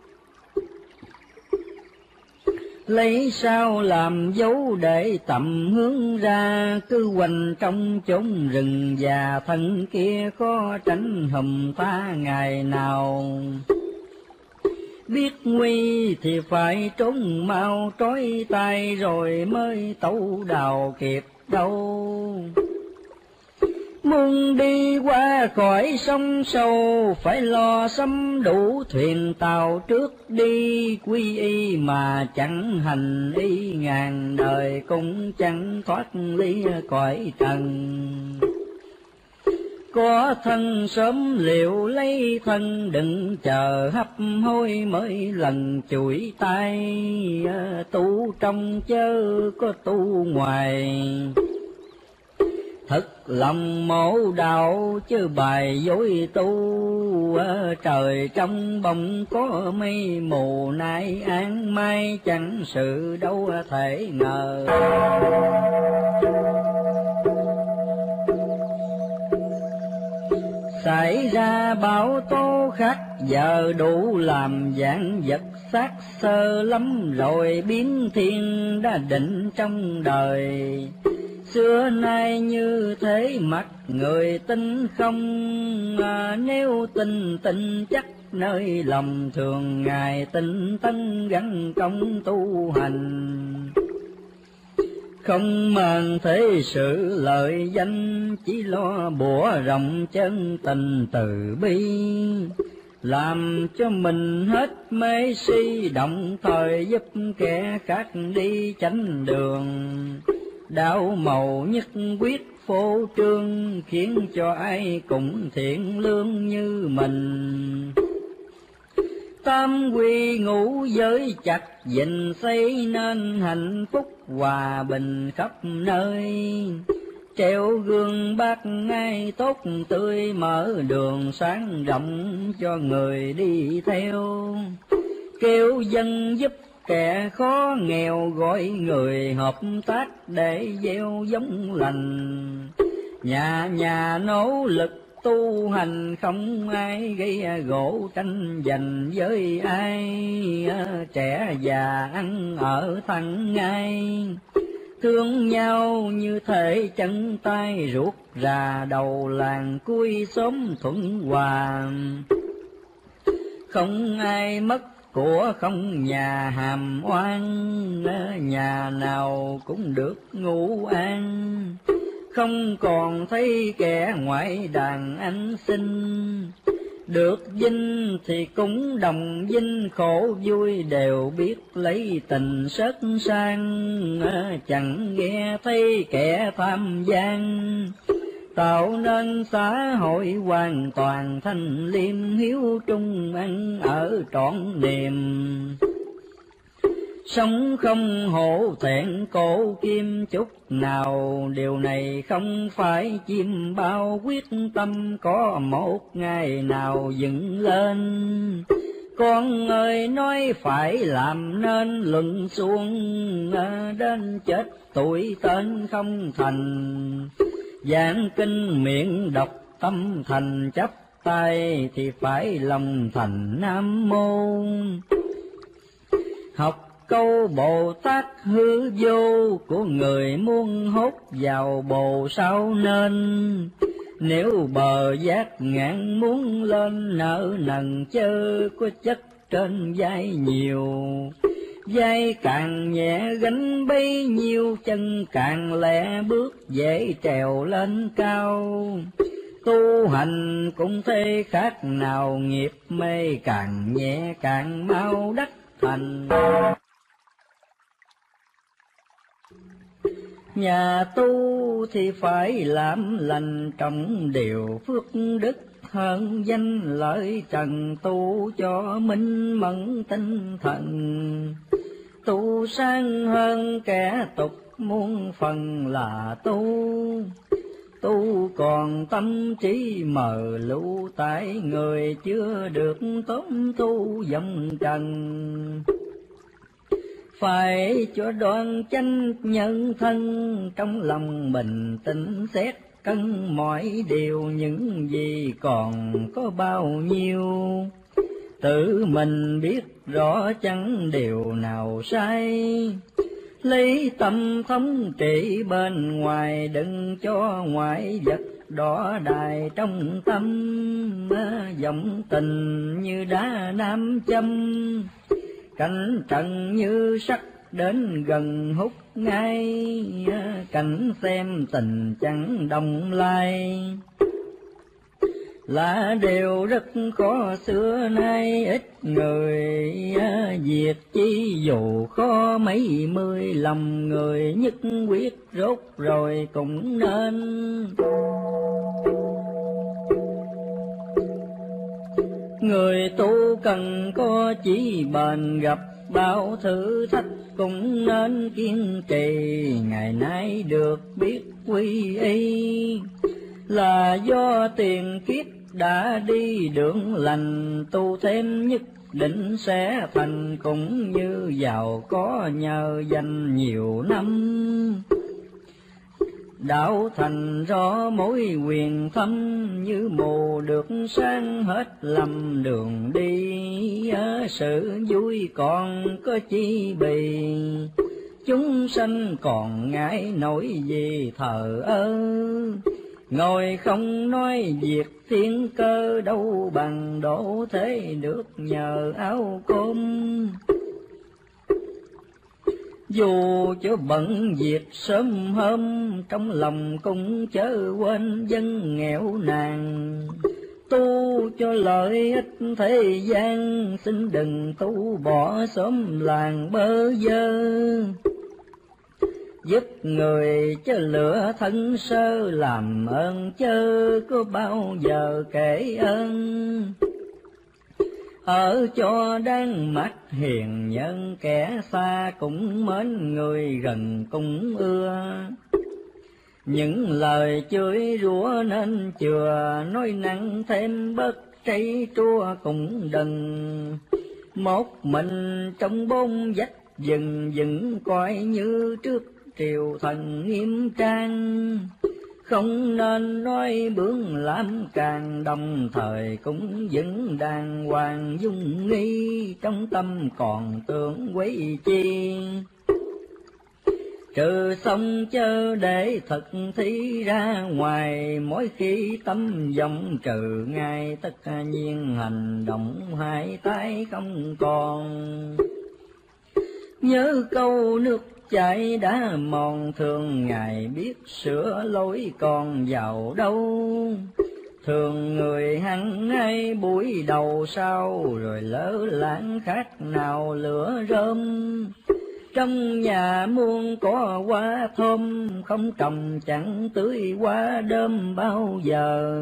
lấy sao làm dấu để tầm hướng ra. Cứ quanh trong chốn rừng già, thân kia khó tránh hùm ta ngày nào. Biết nguy thì phải trốn mau, trói tay rồi mới tẩu đào kịp đâu. Muốn đi qua khỏi sông sâu, phải lo sắm đủ thuyền tàu trước đi. Quy y mà chẳng hành y, ngàn đời cũng chẳng thoát ly cõi trần. Có thân sớm liệu lấy thân, đừng chờ hấp hối mới lần chuỗi tay. Tu trong chớ có tu ngoài, thật lòng mổ đạo chứ bài dối tu. Trời trong bông có mây mù, nay an mai chẳng sự đâu thể ngờ. Xảy ra bão tố khác giờ, đủ làm dạng vật xác sơ lắm rồi. Biến thiên đã định trong đời, xưa nay như thế mặt người tin không. Nếu tin tin chắc nơi lòng, thường ngày tinh tấn gắn công tu hành. Không màng thế sự lợi danh, chỉ lo bủa rộng chân tình từ bi. Làm cho mình hết mê si, đồng thời giúp kẻ khác đi chánh đường. Đạo màu nhất quyết phô trương, khiến cho ai cũng thiện lương như mình. Tam quy ngũ giới chặt gìn xây, nên hạnh phúc hòa bình khắp nơi. Treo gương bác ngay tốt tươi, mở đường sáng rộng cho người đi theo. Kêu dân giúp kẻ khó nghèo, gọi người hợp tác để gieo giống lành. Nhà nhà nỗ lực tu hành, không ai gây gỗ tranh giành với ai. Trẻ già ăn ở thân ngay, thương nhau như thể chân tay ruột rà. Đầu làng cuối xóm thuận hòa, không ai mất của không nhà hàm oan. Nhà nào cũng được ngủ an, không còn thấy kẻ ngoại đàn anh sinh. Được vinh thì cũng đồng vinh, khổ vui đều biết lấy tình sớt sang. Chẳng nghe thấy kẻ tham gian, tạo nên xã hội hoàn toàn thanh liêm. Hiếu trung ăn ở trọn niềm, sống không hổ thẹn cổ kim chút nào. Điều này không phải chim bao, quyết tâm có một ngày nào dựng lên. Con ơi nói phải làm nên luận xuông, đến chết tuổi tên không thành. Giảng kinh miệng đọc tâm thành chấp, tay thì phải lòng thành Nam Mô. Học câu Bồ Tát hư vô của người muốn hốt vào bồ sao nên, nếu bờ giác ngạn muốn lên nợ nần chớ có chất trên vai nhiều. Vai càng nhẹ gánh bấy nhiêu, chân càng lẹ bước dễ trèo lên cao. Tu hành cũng thế khác nào, nghiệp mê càng nhẹ càng mau đắc thành. Nhà tu thì phải làm lành trọng điều phước đức, hơn danh lợi trần tu cho minh mẫn tinh thần. Tu sang hơn kẻ tục muôn phần là tu còn tâm trí mờ lũ, tại người chưa được tốt tu vọng trần. Phải cho đoan chánh nhân thân, trong lòng bình tĩnh xét cân mọi điều, những gì còn có bao nhiêu. Tự mình biết rõ chẳng điều nào sai, lấy tâm thống trị bên ngoài, đừng cho ngoại vật đỏ đài trong tâm. Vọng tình như đá nam châm, cảnh trần như sắt đến gần hút ngay. Cảnh xem tình chẳng đồng lai, là điều rất khó xưa nay. Ít người việc chi dù khó mấy mươi, lòng người nhất quyết rốt rồi cũng nên. Người tu cần có chỉ bền, gặp bao thử thách cũng nên kiên trì. Ngày nay được biết quy y, là do tiền kiếp đã đi đường lành. Tu thêm nhất định sẽ thành, cũng như giàu có nhờ dành nhiều năm. Đạo thành rõ mối quyền thâm, như mù được sáng hết lầm đường đi. Sự vui còn có chi bì, chúng sanh còn ngại nổi gì thờ ơ. Ngồi không nói việc thiên cơ, đâu bằng độ thế được nhờ áo cơm. Dù cho bận việc sớm hôm, trong lòng cũng chớ quên dân nghèo nàn. Tu cho lợi ích thế gian, xin đừng tu bỏ xóm làng bơ vơ. Giúp người cho lửa thân sơ, làm ơn chớ có bao giờ kể ơn. Ở cho đang mắt hiền nhân, kẻ xa cũng mến, người gần cũng ưa. Những lời chửi rủa nên chừa, nói năng thêm bớt trái trua cũng đừng. Một mình trong bốn vách dừng coi, như trước triều thần nghiêm trang. Không nên nói bướng làm càng, đồng thời cũng vẫn đàng hoàng dung nghi. Trong tâm còn tưởng quấy chi, trừ xong chớ để thực thi ra ngoài. Mỗi khi tâm vọng trừ ngay, tất nhiên hành động hai tay không còn. Nhớ câu nước chảy đã mòn, thường ngày biết sửa lối còn vào đâu. Thường người hăng hay buổi đầu sau, rồi lỡ lãng khác nào lửa rơm. Trong nhà muôn có hoa thơm, không trồng chẳng tưới hoa đơm bao giờ.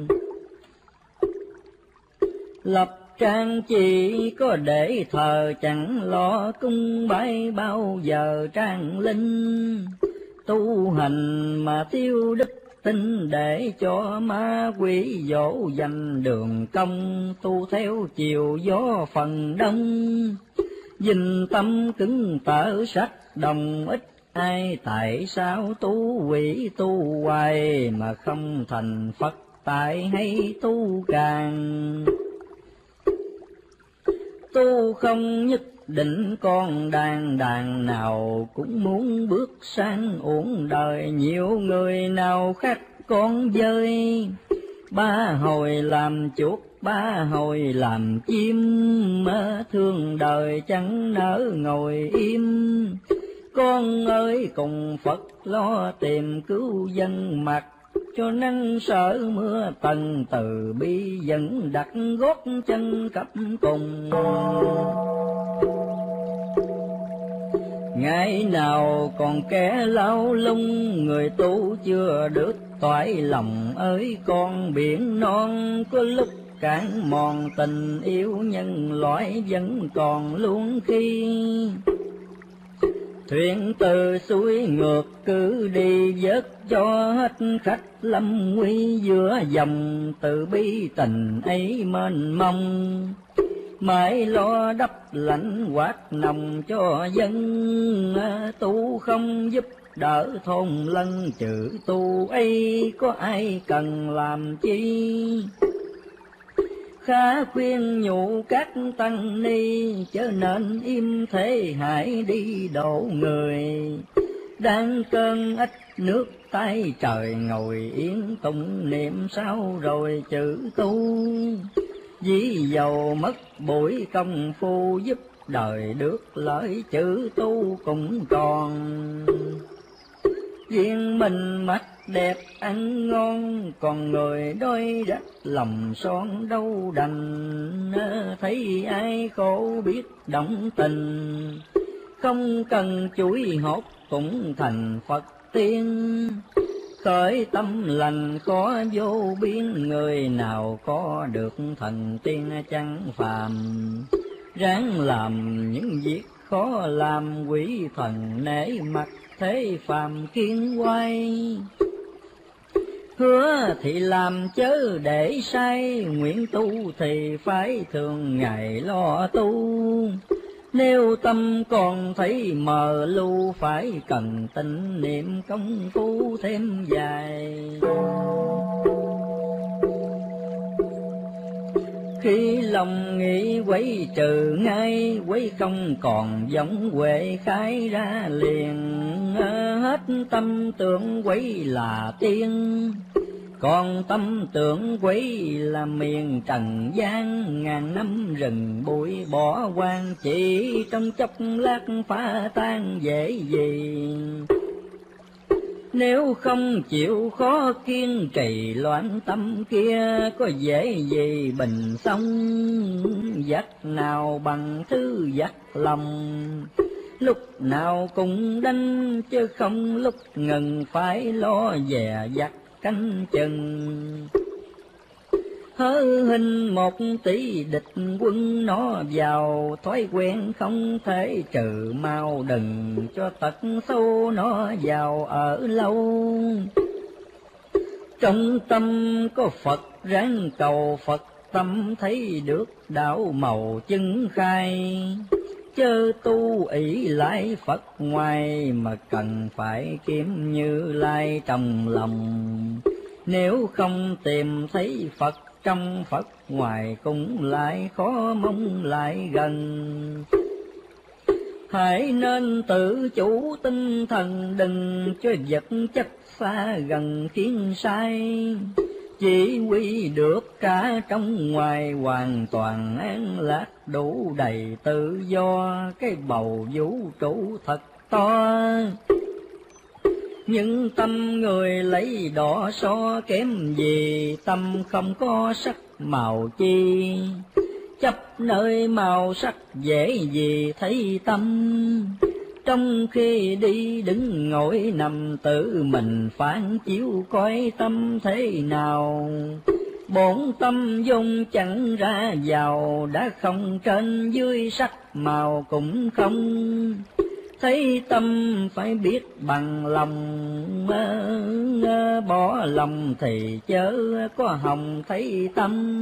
Lập trang chỉ có để thờ, chẳng lo cung bái bao giờ trang linh. Tu hành mà thiếu đức tin, để cho ma quỷ dỗ dành đường công. Tu theo chiều gió phần đông, dình tâm cứng tở sắc đồng. Ít ai tại sao tu quỷ tu hoài, mà không thành Phật tại hay tu càng. Tu không nhất định con đàn nào cũng muốn bước sang uổng đời. Nhiều người nào khác con dơi, ba hồi làm chuột ba hồi làm chim, thương đời chẳng nỡ ngồi im. Con ơi cùng Phật lo tìm cứu dân, mặc cho nắng sợ mưa tần, từ bi dẫn đặt gót chân cấp cùng. Ngày nào còn kẻ lao lung, người tu chưa được toại lòng ơi con. Biển non có lúc cạn mòn, tình yêu nhân loại vẫn còn luôn khi. Thuyền từ suối ngược cứ đi, vớt cho hết khách lâm nguy. Giữa dòng từ bi tình ấy mênh mông, mãi lo đắp lạnh quạt nồng cho dân. Tu không giúp đỡ thôn lân, chữ tu ấy có ai cần làm chi. Khá khuyên nhủ các tăng ni, chớ nên im thế hãy đi độ người. Đang cơn ách nước tay trời, ngồi yên tụng niệm sao rồi chữ tu. Dĩ dầu mất buổi công phu, giúp đời được lợi chữ tu cũng còn. Riêng mình mắt đẹp ăn ngon, còn người đôi rách lòng son đâu đành. Thấy ai khổ biết động tình, không cần chuỗi hột cũng thành Phật tiên. Khởi tâm lành khó vô biên, người nào có được thần tiên chẳng phàm. Ráng làm những việc khó làm, quỷ thần nể mặt thế phàm kiên quay. Hứa thì làm chớ để sai, nguyện tu thì phải thường ngày lo tu. Nếu tâm còn thấy mờ lu, phải cần tịnh niệm công phu thêm dài. Khi lòng nghĩ quấy trừ ngay, quấy không còn giống huệ khai ra liền. Hết tâm tưởng quấy là tiên, còn tâm tưởng quấy là miền trần gian. Ngàn năm rừng bụi bỏ hoang, chỉ trong chốc lát phá tan dễ gì. Nếu không chịu khó kiên trì loạn tâm kia, có dễ gì bình xong. Dắt nào bằng thứ dắt lòng, lúc nào cũng đánh chứ không lúc ngừng. Phải lo dè dặt canh chừng, hớ hình một tỷ địch quân nó vào. Thói quen không thể trừ mau, đừng cho tật sâu nó vào ở lâu. Trong tâm có Phật ráng cầu Phật, tâm thấy được đạo màu chứng khai. Chớ tu ỷ lại Phật ngoài, mà cần phải kiếm Như Lai trong lòng. Nếu không tìm thấy Phật trong, Phật ngoài cũng lại khó mong lại gần. Hãy nên tự chủ tinh thần, đừng cho vật chất xa gần khiến sai. Chỉ quy được cả trong ngoài, hoàn toàn an lạc đủ đầy tự do. Cái bầu vũ trụ thật to, nhưng tâm người lấy đỏ so kém gì. Tâm không có sắc màu chi, chấp nơi màu sắc dễ gì thấy tâm. Trong khi đi đứng ngồi nằm, tự mình phản chiếu coi tâm thế nào. Bổn tâm dung chẳng ra vào, đã không trên dưới sắc màu cũng không. Thấy tâm phải biết bằng lòng, bỏ lòng thì chớ có hồng thấy tâm.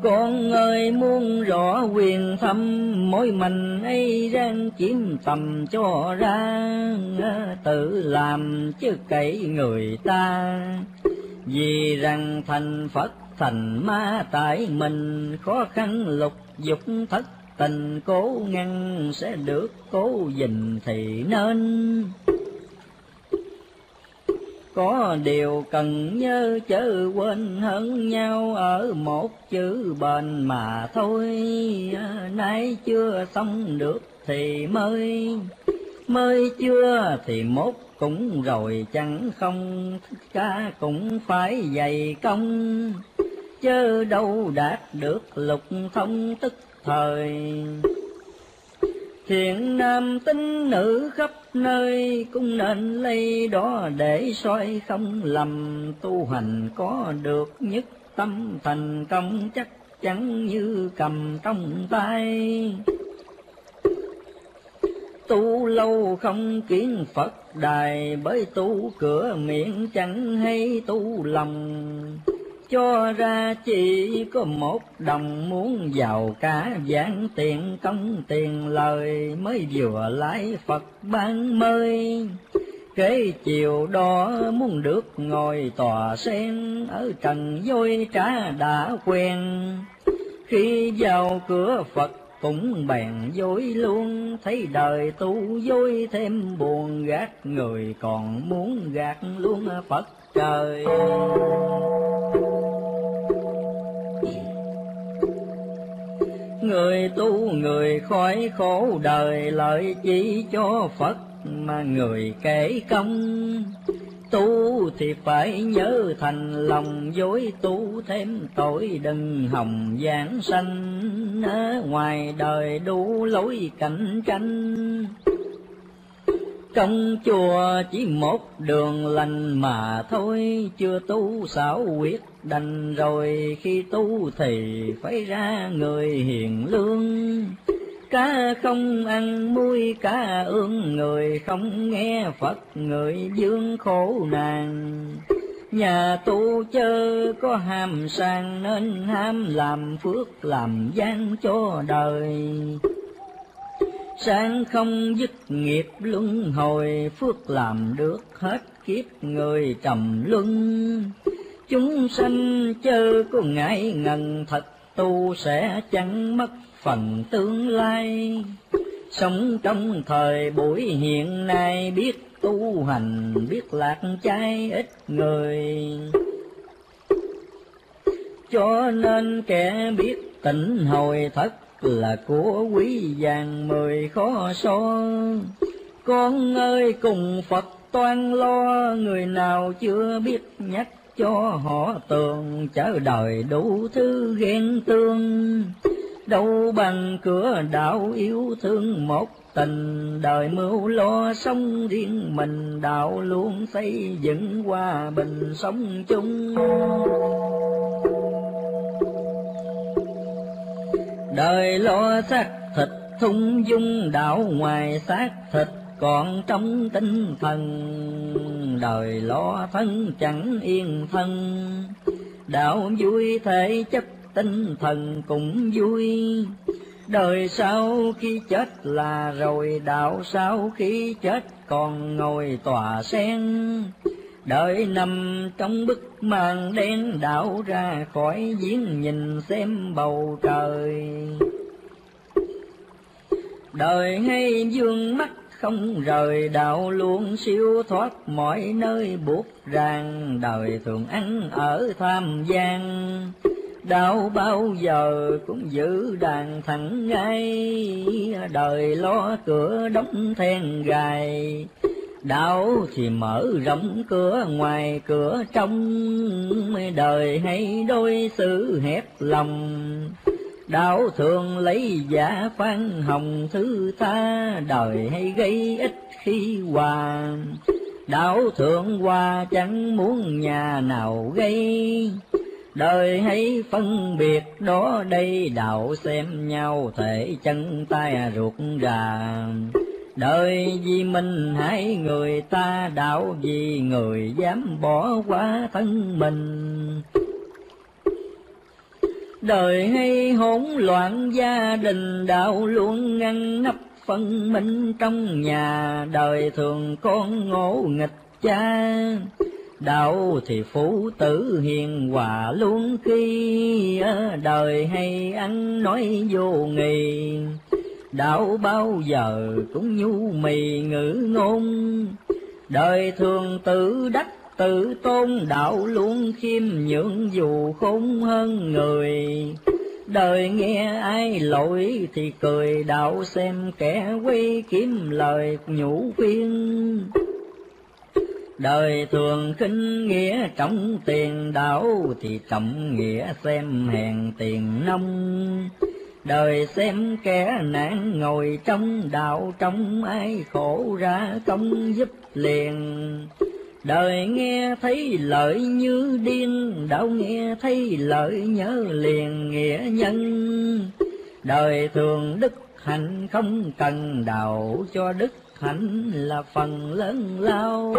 Con ơi muốn rõ quyền thâm, mối mình ấy ráng chiếm tầm cho ra, tự làm chứ cậy người ta. Vì rằng thành Phật thành ma tại mình, khó khăn lục dục thất tình cố ngăn, sẽ được cố gìn thì nên. Có điều cần nhớ chớ quên hơn nhau, ở một chữ bền mà thôi. Nay chưa xong được thì mới chưa thì mốt cũng rồi chẳng không, cả cũng phải dày công, chớ đâu đạt được lục thông tức thời. Thiện nam tín nữ khắp nơi, cũng nên lấy đó để soi không lầm. Tu hành có được nhất tâm thành công, chắc chắn như cầm trong tay. Tu lâu không kiến Phật đài, bởi tu cửa miệng chẳng hay tu lòng. Cho ra chỉ có một đồng, muốn giàu cả vạn tiền công tiền lời, mới vừa lái Phật ban mơi. Kế chiều đó muốn được ngồi tòa sen, ở trần dối trá đã quen. Khi vào cửa Phật cũng bèn dối luôn, thấy đời tu dối thêm buồn, gạt người còn muốn gạt luôn Phật trời. Người tu người khỏi khổ đời, lợi chỉ cho Phật mà người kể công. Tu thì phải nhớ thành lòng, dối tu thêm tội đừng hòng giảng sanh. Ngoài đời đủ lối cạnh tranh, trong chùa chỉ một đường lành mà thôi. Chưa tu xảo quyết đành rồi, khi tu thì phải ra người hiền lương. Cá không ăn muối cá ương, người không nghe Phật người dương khổ nạn. Nhà tu chớ có ham sang, nên ham làm phước làm gian cho đời. Sang không dứt nghiệp luân hồi, phước làm được hết kiếp người trầm luân. Chúng sanh chớ có ngại ngần, thật tu sẽ chẳng mất phần tương lai. Sống trong thời buổi hiện nay, biết tu hành biết lạc chay ít người. Cho nên kẻ biết tịnh hồi thất là của quý vàng 10 khó so. Con ơi cùng Phật toan lo, người nào chưa biết nhắc cho họ tường. Chớ đời đủ thứ ghen tương, đâu bằng cửa đạo yêu thương một tình. Đời mưu lo sống riêng mình, đạo luôn xây dựng hòa bình sống chung. Đời lo xác thịt thung dung, đạo ngoài xác thịt còn trong tinh thần. Đời lo thân chẳng yên thân, đạo vui thể chấp tinh thần cũng vui. Đời sau khi chết là rồi, đạo sau khi chết còn ngồi tòa sen. Đời nằm trong bức màn đen, đạo ra khỏi giếng nhìn xem bầu trời. Đời hay vương mắt không rời, đạo luôn siêu thoát mọi nơi buộc ràng. Đời thường ăn ở tham gian, đạo bao giờ cũng giữ đàn thẳng ngay. Đời lo cửa đóng then gài, đạo thì mở rộng cửa ngoài cửa trong. Đời hay đối xử hẹp lòng, đạo thường lấy giả phan hồng thứ tha. Đời hay gây ích khi hòa, đạo thượng hòa chẳng muốn nhà nào gây. Đời hay phân biệt đó đây, đạo xem nhau thể chân tay ruột rà. Đời vì mình hại người ta, đạo vì người dám bỏ qua thân mình. Đời hay hỗn loạn gia đình, đạo luôn ngăn nắp phân minh trong nhà. Đời thường con ngỗ nghịch cha, đạo thì phụ tử hiền hòa luôn khi. Đời hay ăn nói vô nghị, đạo bao giờ cũng nhu mì ngữ ngôn. Đời thường tự đắc tự tôn, đạo luôn khiêm nhượng dù khôn hơn người. Đời nghe ai lỗi thì cười, đạo xem kẻ quay kiếm lời nhủ khuyên. Đời thường khinh nghĩa trọng tiền, đạo thì trọng nghĩa xem hèn tiền nông. Đời xem kẻ nạn ngồi trong, đạo trong ai khổ ra công giúp liền. Đời nghe thấy lợi như điên, đạo nghe thấy lợi nhớ liền nghĩa nhân. Đời thường đức hạnh không cần, đạo cho đức hạnh là phần lớn lao.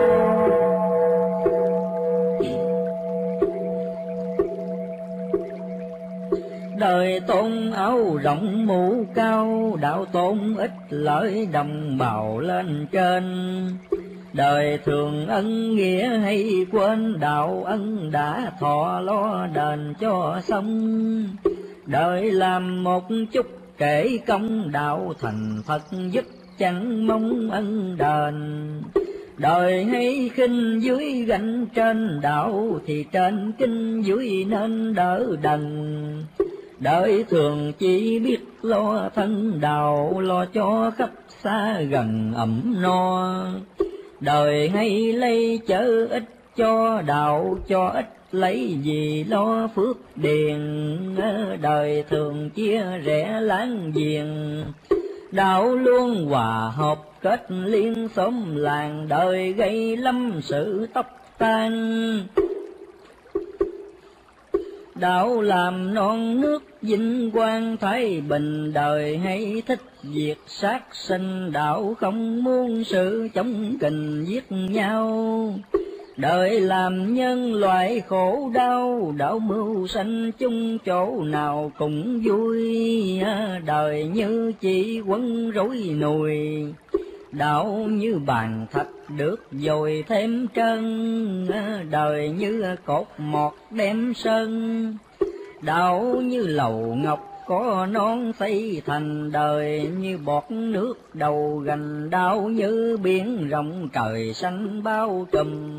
Đời tôn áo rộng mũ cao, đạo tôn ít lợi đồng bào lên trên. Đời thường ân nghĩa hay quên, đạo ân đã thọ lo đền cho xong. Đời làm một chút kể công, đạo thành thật giúp chẳng mong ân đền. Đời hay khinh dưới gánh trên, đạo thì trên kinh dưới nên đỡ đần. Đời thường chỉ biết lo thân, đạo lo cho khắp xa gần ẩm no. Đời hay lấy chớ ít cho, đạo cho ít lấy gì lo phước điền. Đời thường chia rẽ láng giềng, đạo luôn hòa hợp kết liên xóm làng. Đời gây lâm sự tóc tan, đạo làm non nước vinh quang thái bình. Đời hay thích việc sát sinh, đạo không muốn sự chống kình giết nhau. Đời làm nhân loại khổ đau, đạo mưu sanh chung chỗ nào cũng vui. Đời như chỉ quấn rối nùi, đạo như bàn thạch được dồi thêm trân. Đời như cột mọt đem sơn, đạo như lầu ngọc có non xây thành. Đời như bọt nước đầu gành, đạo như biển rộng trời xanh bao trùm.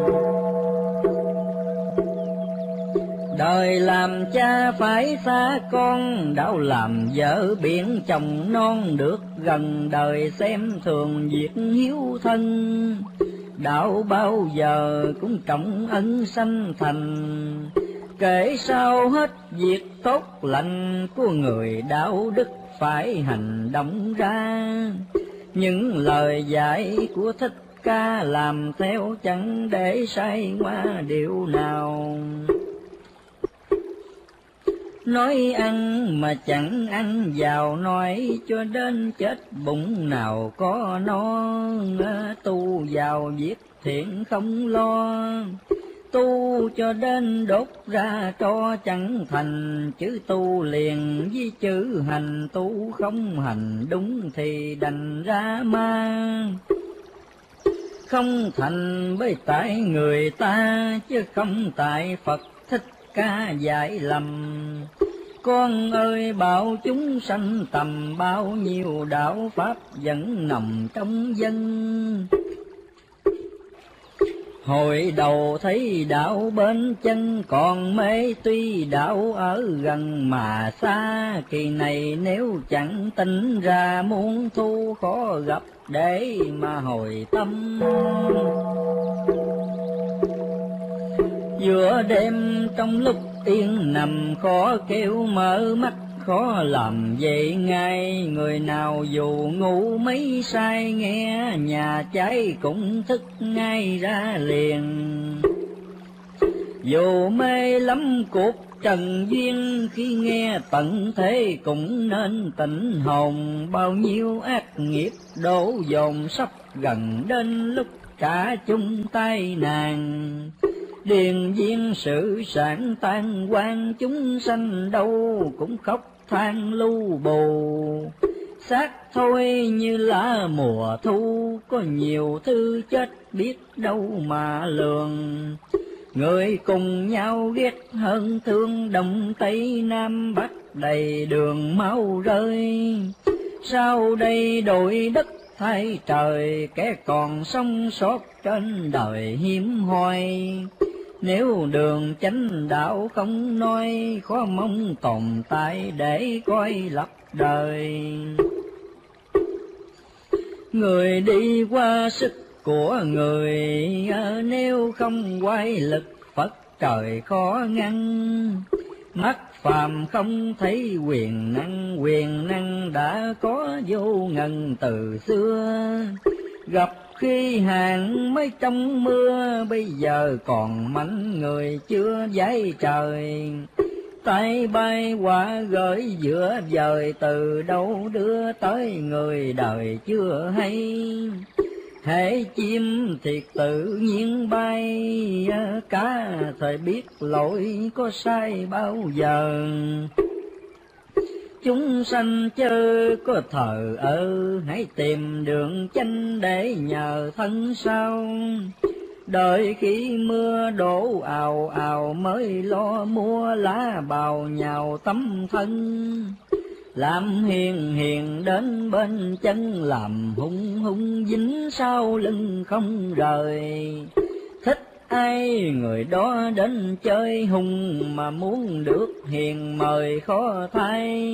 Đời làm cha phải xa con, đạo làm vợ biển chồng non được gần. Đời xem thường việc hiếu thân, đạo bao giờ cũng trọng ân sanh thành. Kể sao hết việc tốt lành của người, đạo đức phải hành động ra. Những lời dạy của Thích Ca làm theo, chẳng để sai qua điều nào. Nói ăn mà chẳng ăn vào, nói cho đến chết bụng nào có no. Tu vào việc thiện không lo, tu cho đến đốt ra tro chẳng thành. Chữ tu liền với chữ hành, tu không hành đúng thì đành ra ma. Không thành bởi tại người ta, chứ không tại Phật Thích Ca dạy lầm. Con ơi bảo chúng sanh tầm, bao nhiêu đạo pháp vẫn nằm trong dân. Hồi đầu thấy đạo bên chân, còn mê tuy đạo ở gần mà xa. Kỳ này nếu chẳng tỉnh ra, muốn thu khó gặp để mà hồi tâm. Giữa đêm trong lúc yên nằm, khó kêu mở mắt khó làm vậy ngay. Người nào dù ngủ mấy say, nghe nhà cháy cũng thức ngay ra liền. Dù mê lắm cuộc trần duyên, khi nghe tận thế cũng nên tỉnh hồn. Bao nhiêu ác nghiệp đổ dồn, sắp gần đến lúc cả chung tay nàng. Điền viên sự sản tan quan, chúng sanh đâu cũng khóc than lu bù. Xác thôi như lá mùa thu, có nhiều thứ chết biết đâu mà lường. Người cùng nhau ghét hơn thương, Đông Tây Nam Bắc đầy đường máu rơi. Sau đây đổi đất thay trời, kẻ còn sống sót trên đời hiếm hoi. Nếu đường chánh đạo không nói, khó mong tồn tại để coi lập đời. Người đi qua sức của người, nếu không quay lực Phật trời khó ngăn. Mắt phàm không thấy quyền năng đã có vô ngần từ xưa. Gặp khi hạn mới trong mưa, bây giờ còn mảnh người chưa dãy trời. Tay bay quả gửi giữa dời, từ đâu đưa tới người đời chưa hay. Hễ chim thì tự nhiên bay, cá thời biết lỗi có sai bao giờ. Chúng sanh chớ có thờ ơ, hãy tìm đường chánh để nhờ thân sau. Đợi khi mưa đổ ào ào, mới lo mua lá bào nhào tấm thân. Làm hiền hiền đến bên chân, làm hung hung dính sau lưng không rời. Thích ai người đó đến chơi hùng, mà muốn được hiền mời khó thay.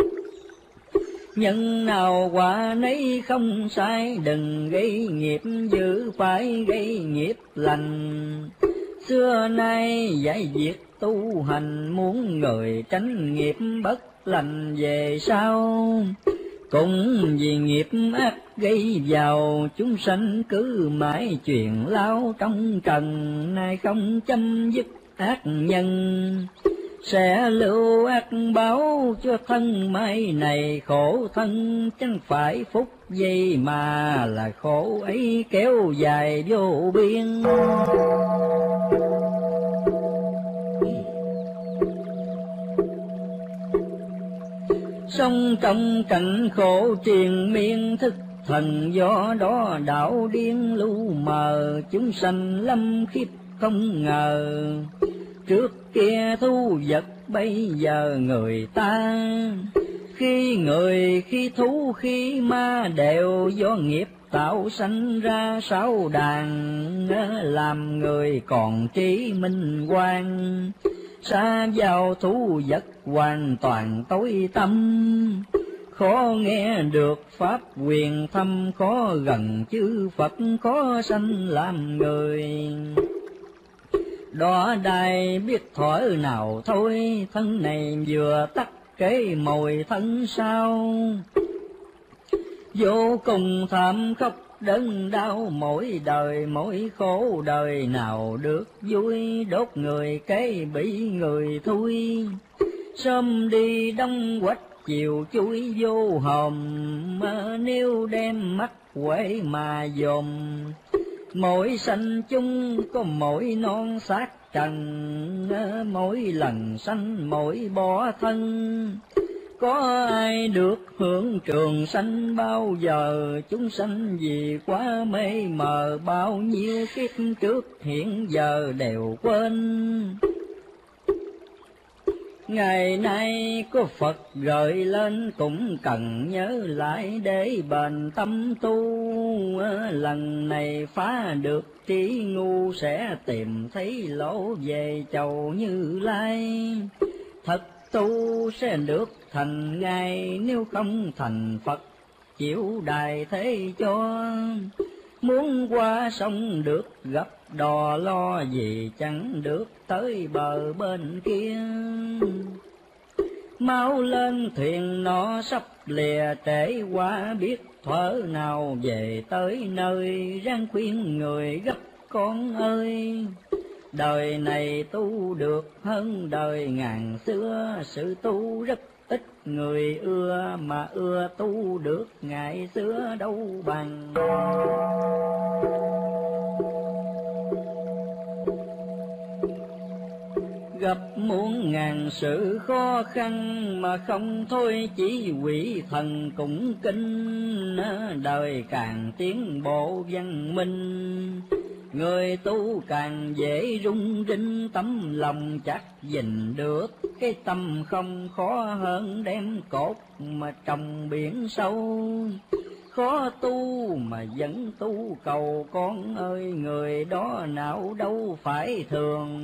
Nhân nào quả nấy không sai, đừng gây nghiệp dữ phải gây nghiệp lành. Xưa nay giải việc tu hành, muốn người tránh nghiệp bất lành về sau. Cũng vì nghiệp ác gây vào, chúng sanh cứ mãi chuyện lao trong trần. Nay không chấm dứt ác nhân, sẽ lưu ác báo cho thân mai này. Khổ thân chẳng phải phúc gì, mà là khổ ấy kéo dài vô biên. Sống trong cảnh khổ triền miên, thức thần do đó đạo điên lu mờ. Chúng sanh lâm khiếp không ngờ, trước kia thu vật bây giờ người ta. Khi người khi thú khi ma, đều do nghiệp tạo sanh ra sáu đàn. Làm người còn trí minh quang, xa vào thú vật hoàn toàn tối tâm. Khó nghe được pháp quyền thâm, khó gần chư Phật, khó sanh làm người. Đỏ đài biết thổi nào thôi, thân này vừa tắt cái mồi thân sau. Vô cùng thảm khốc đớn đau, mỗi đời mỗi khổ đời nào được vui. Đốt người cái bị người thui, sớm đi đông quách chiều chui vô hòm. Nếu đem mắt quẩy mà dòm, mỗi sanh chung có mỗi non xác trần. Mỗi lần sanh mỗi bỏ thân, có ai được hưởng trường sanh bao giờ. Chúng sanh vì quá mê mờ, bao nhiêu kiếp trước hiện giờ đều quên. Ngày nay có Phật gợi lên, cũng cần nhớ lại để bền tâm tu. Lần này phá được trí ngu, sẽ tìm thấy lỗ về chầu Như Lai. Thật tu sẽ được thành ngay, nếu không thành Phật chịu đài thế cho. Muốn qua sông được gặp đò, lo gì chẳng được tới bờ bên kia. Mau lên thuyền nó sắp lìa, trễ quá biết thuở nào về tới nơi. Ráng khuyên người gấp con ơi, đời này tu được hơn đời ngàn xưa. Sự tu rất ít người ưa, mà ưa tu được ngày xưa đâu bằng. gặp muôn ngàn sự khó khăn, mà không thôi chỉ quỷ thần cũng kinh. Đời càng tiến bộ văn minh, người tu càng dễ rung rinh, tấm lòng chắc gìn được cái tâm không khó hơn đem cột mà trồng biển sâu. Khó tu mà vẫn tu cầu con ơi, người đó nào đâu phải thường.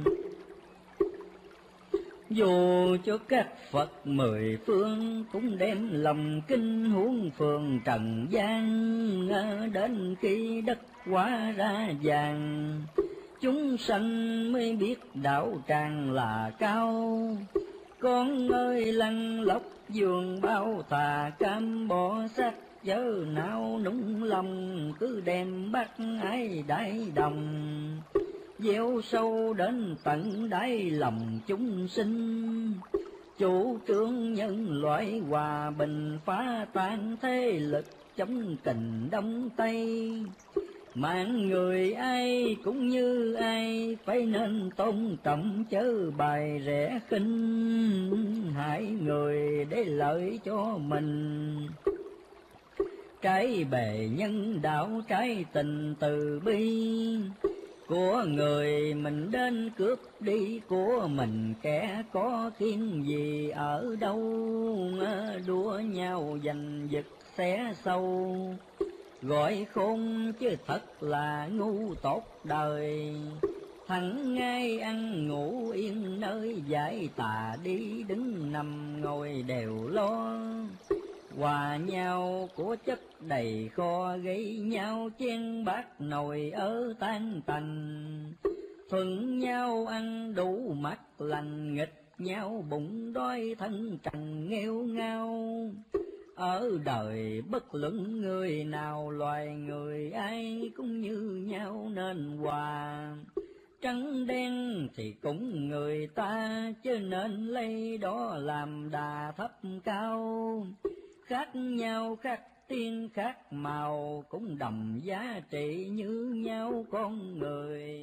Dù cho các Phật mười phương cũng đem lòng kinh huống phường trần gian, đến khi đất hóa ra vàng, chúng sanh mới biết đạo tràng là cao. Con ơi lăn lóc giường bao thà cam bỏ xác, chớ nào núng lòng cứ đem bắt ai đại đồng, gieo sâu đến tận đáy lòng chúng sinh. Chủ trương nhân loại hòa bình, phá tan thế lực chống tình Đông Tây. Mạng người ai cũng như ai, phải nên tôn trọng chớ bài rẻ khinh, hại người để lợi cho mình. Trái bề nhân đạo, trái tình từ bi, của người mình đến cướp đi của mình, kẻ có kiên gì ở đâu. Đua nhau giành giật xé sâu, gọi khôn chứ thật là ngu tốt đời. Thằng ngay ăn ngủ yên nơi giải tà, đi đứng nằm ngồi đều lo. Hòa nhau của chất đầy kho, gây nhau chen bát nồi ở tan tành. Thuận nhau ăn đủ mắt lành, nghịch nhau bụng đói thân trần nghèo ngao. Ở đời bất luận người nào, loài người ai cũng như nhau nên hòa. Trắng đen thì cũng người ta, chứ nên lấy đó làm đà thấp cao. Khác nhau khác tiên khác màu, cũng đồng giá trị như nhau con người.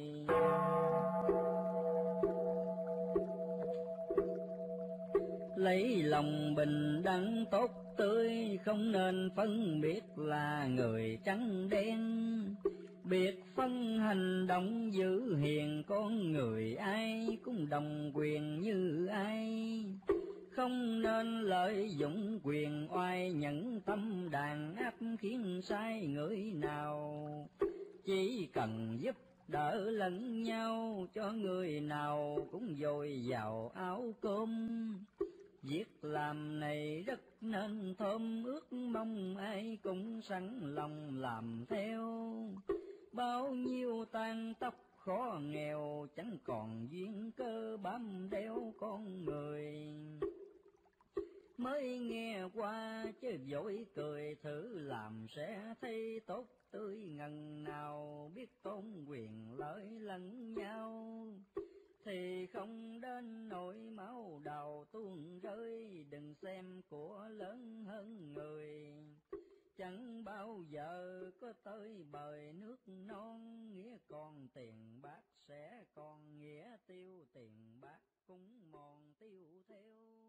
Lấy lòng bình đẳng tốt tươi, không nên phân biệt là người trắng đen. Biệt phân hành động giữ hiền, con người ai cũng đồng quyền như ai. Không nên lợi dụng quyền oai, nhận tâm đàn áp khiến sai người nào. Chỉ cần giúp đỡ lẫn nhau, cho người nào cũng dồi dào áo cơm. Việc làm này rất nên thơm, ước mong ai cũng sẵn lòng làm theo. Bao nhiêu tàn tóc khó nghèo, chẳng còn duyên cơ bám đeo con người. Mới nghe qua chứ vội cười, thử làm sẽ thấy tốt tươi ngần nào. Biết tôn quyền lợi lẫn nhau, thì không đến nỗi máu đầu tuôn rơi. Đừng xem của lớn hơn người, chẳng bao giờ có tới bời nước non. Nghĩa còn tiền bạc sẽ còn nghĩa tiêu, tiền bạc cũng mòn tiêu theo.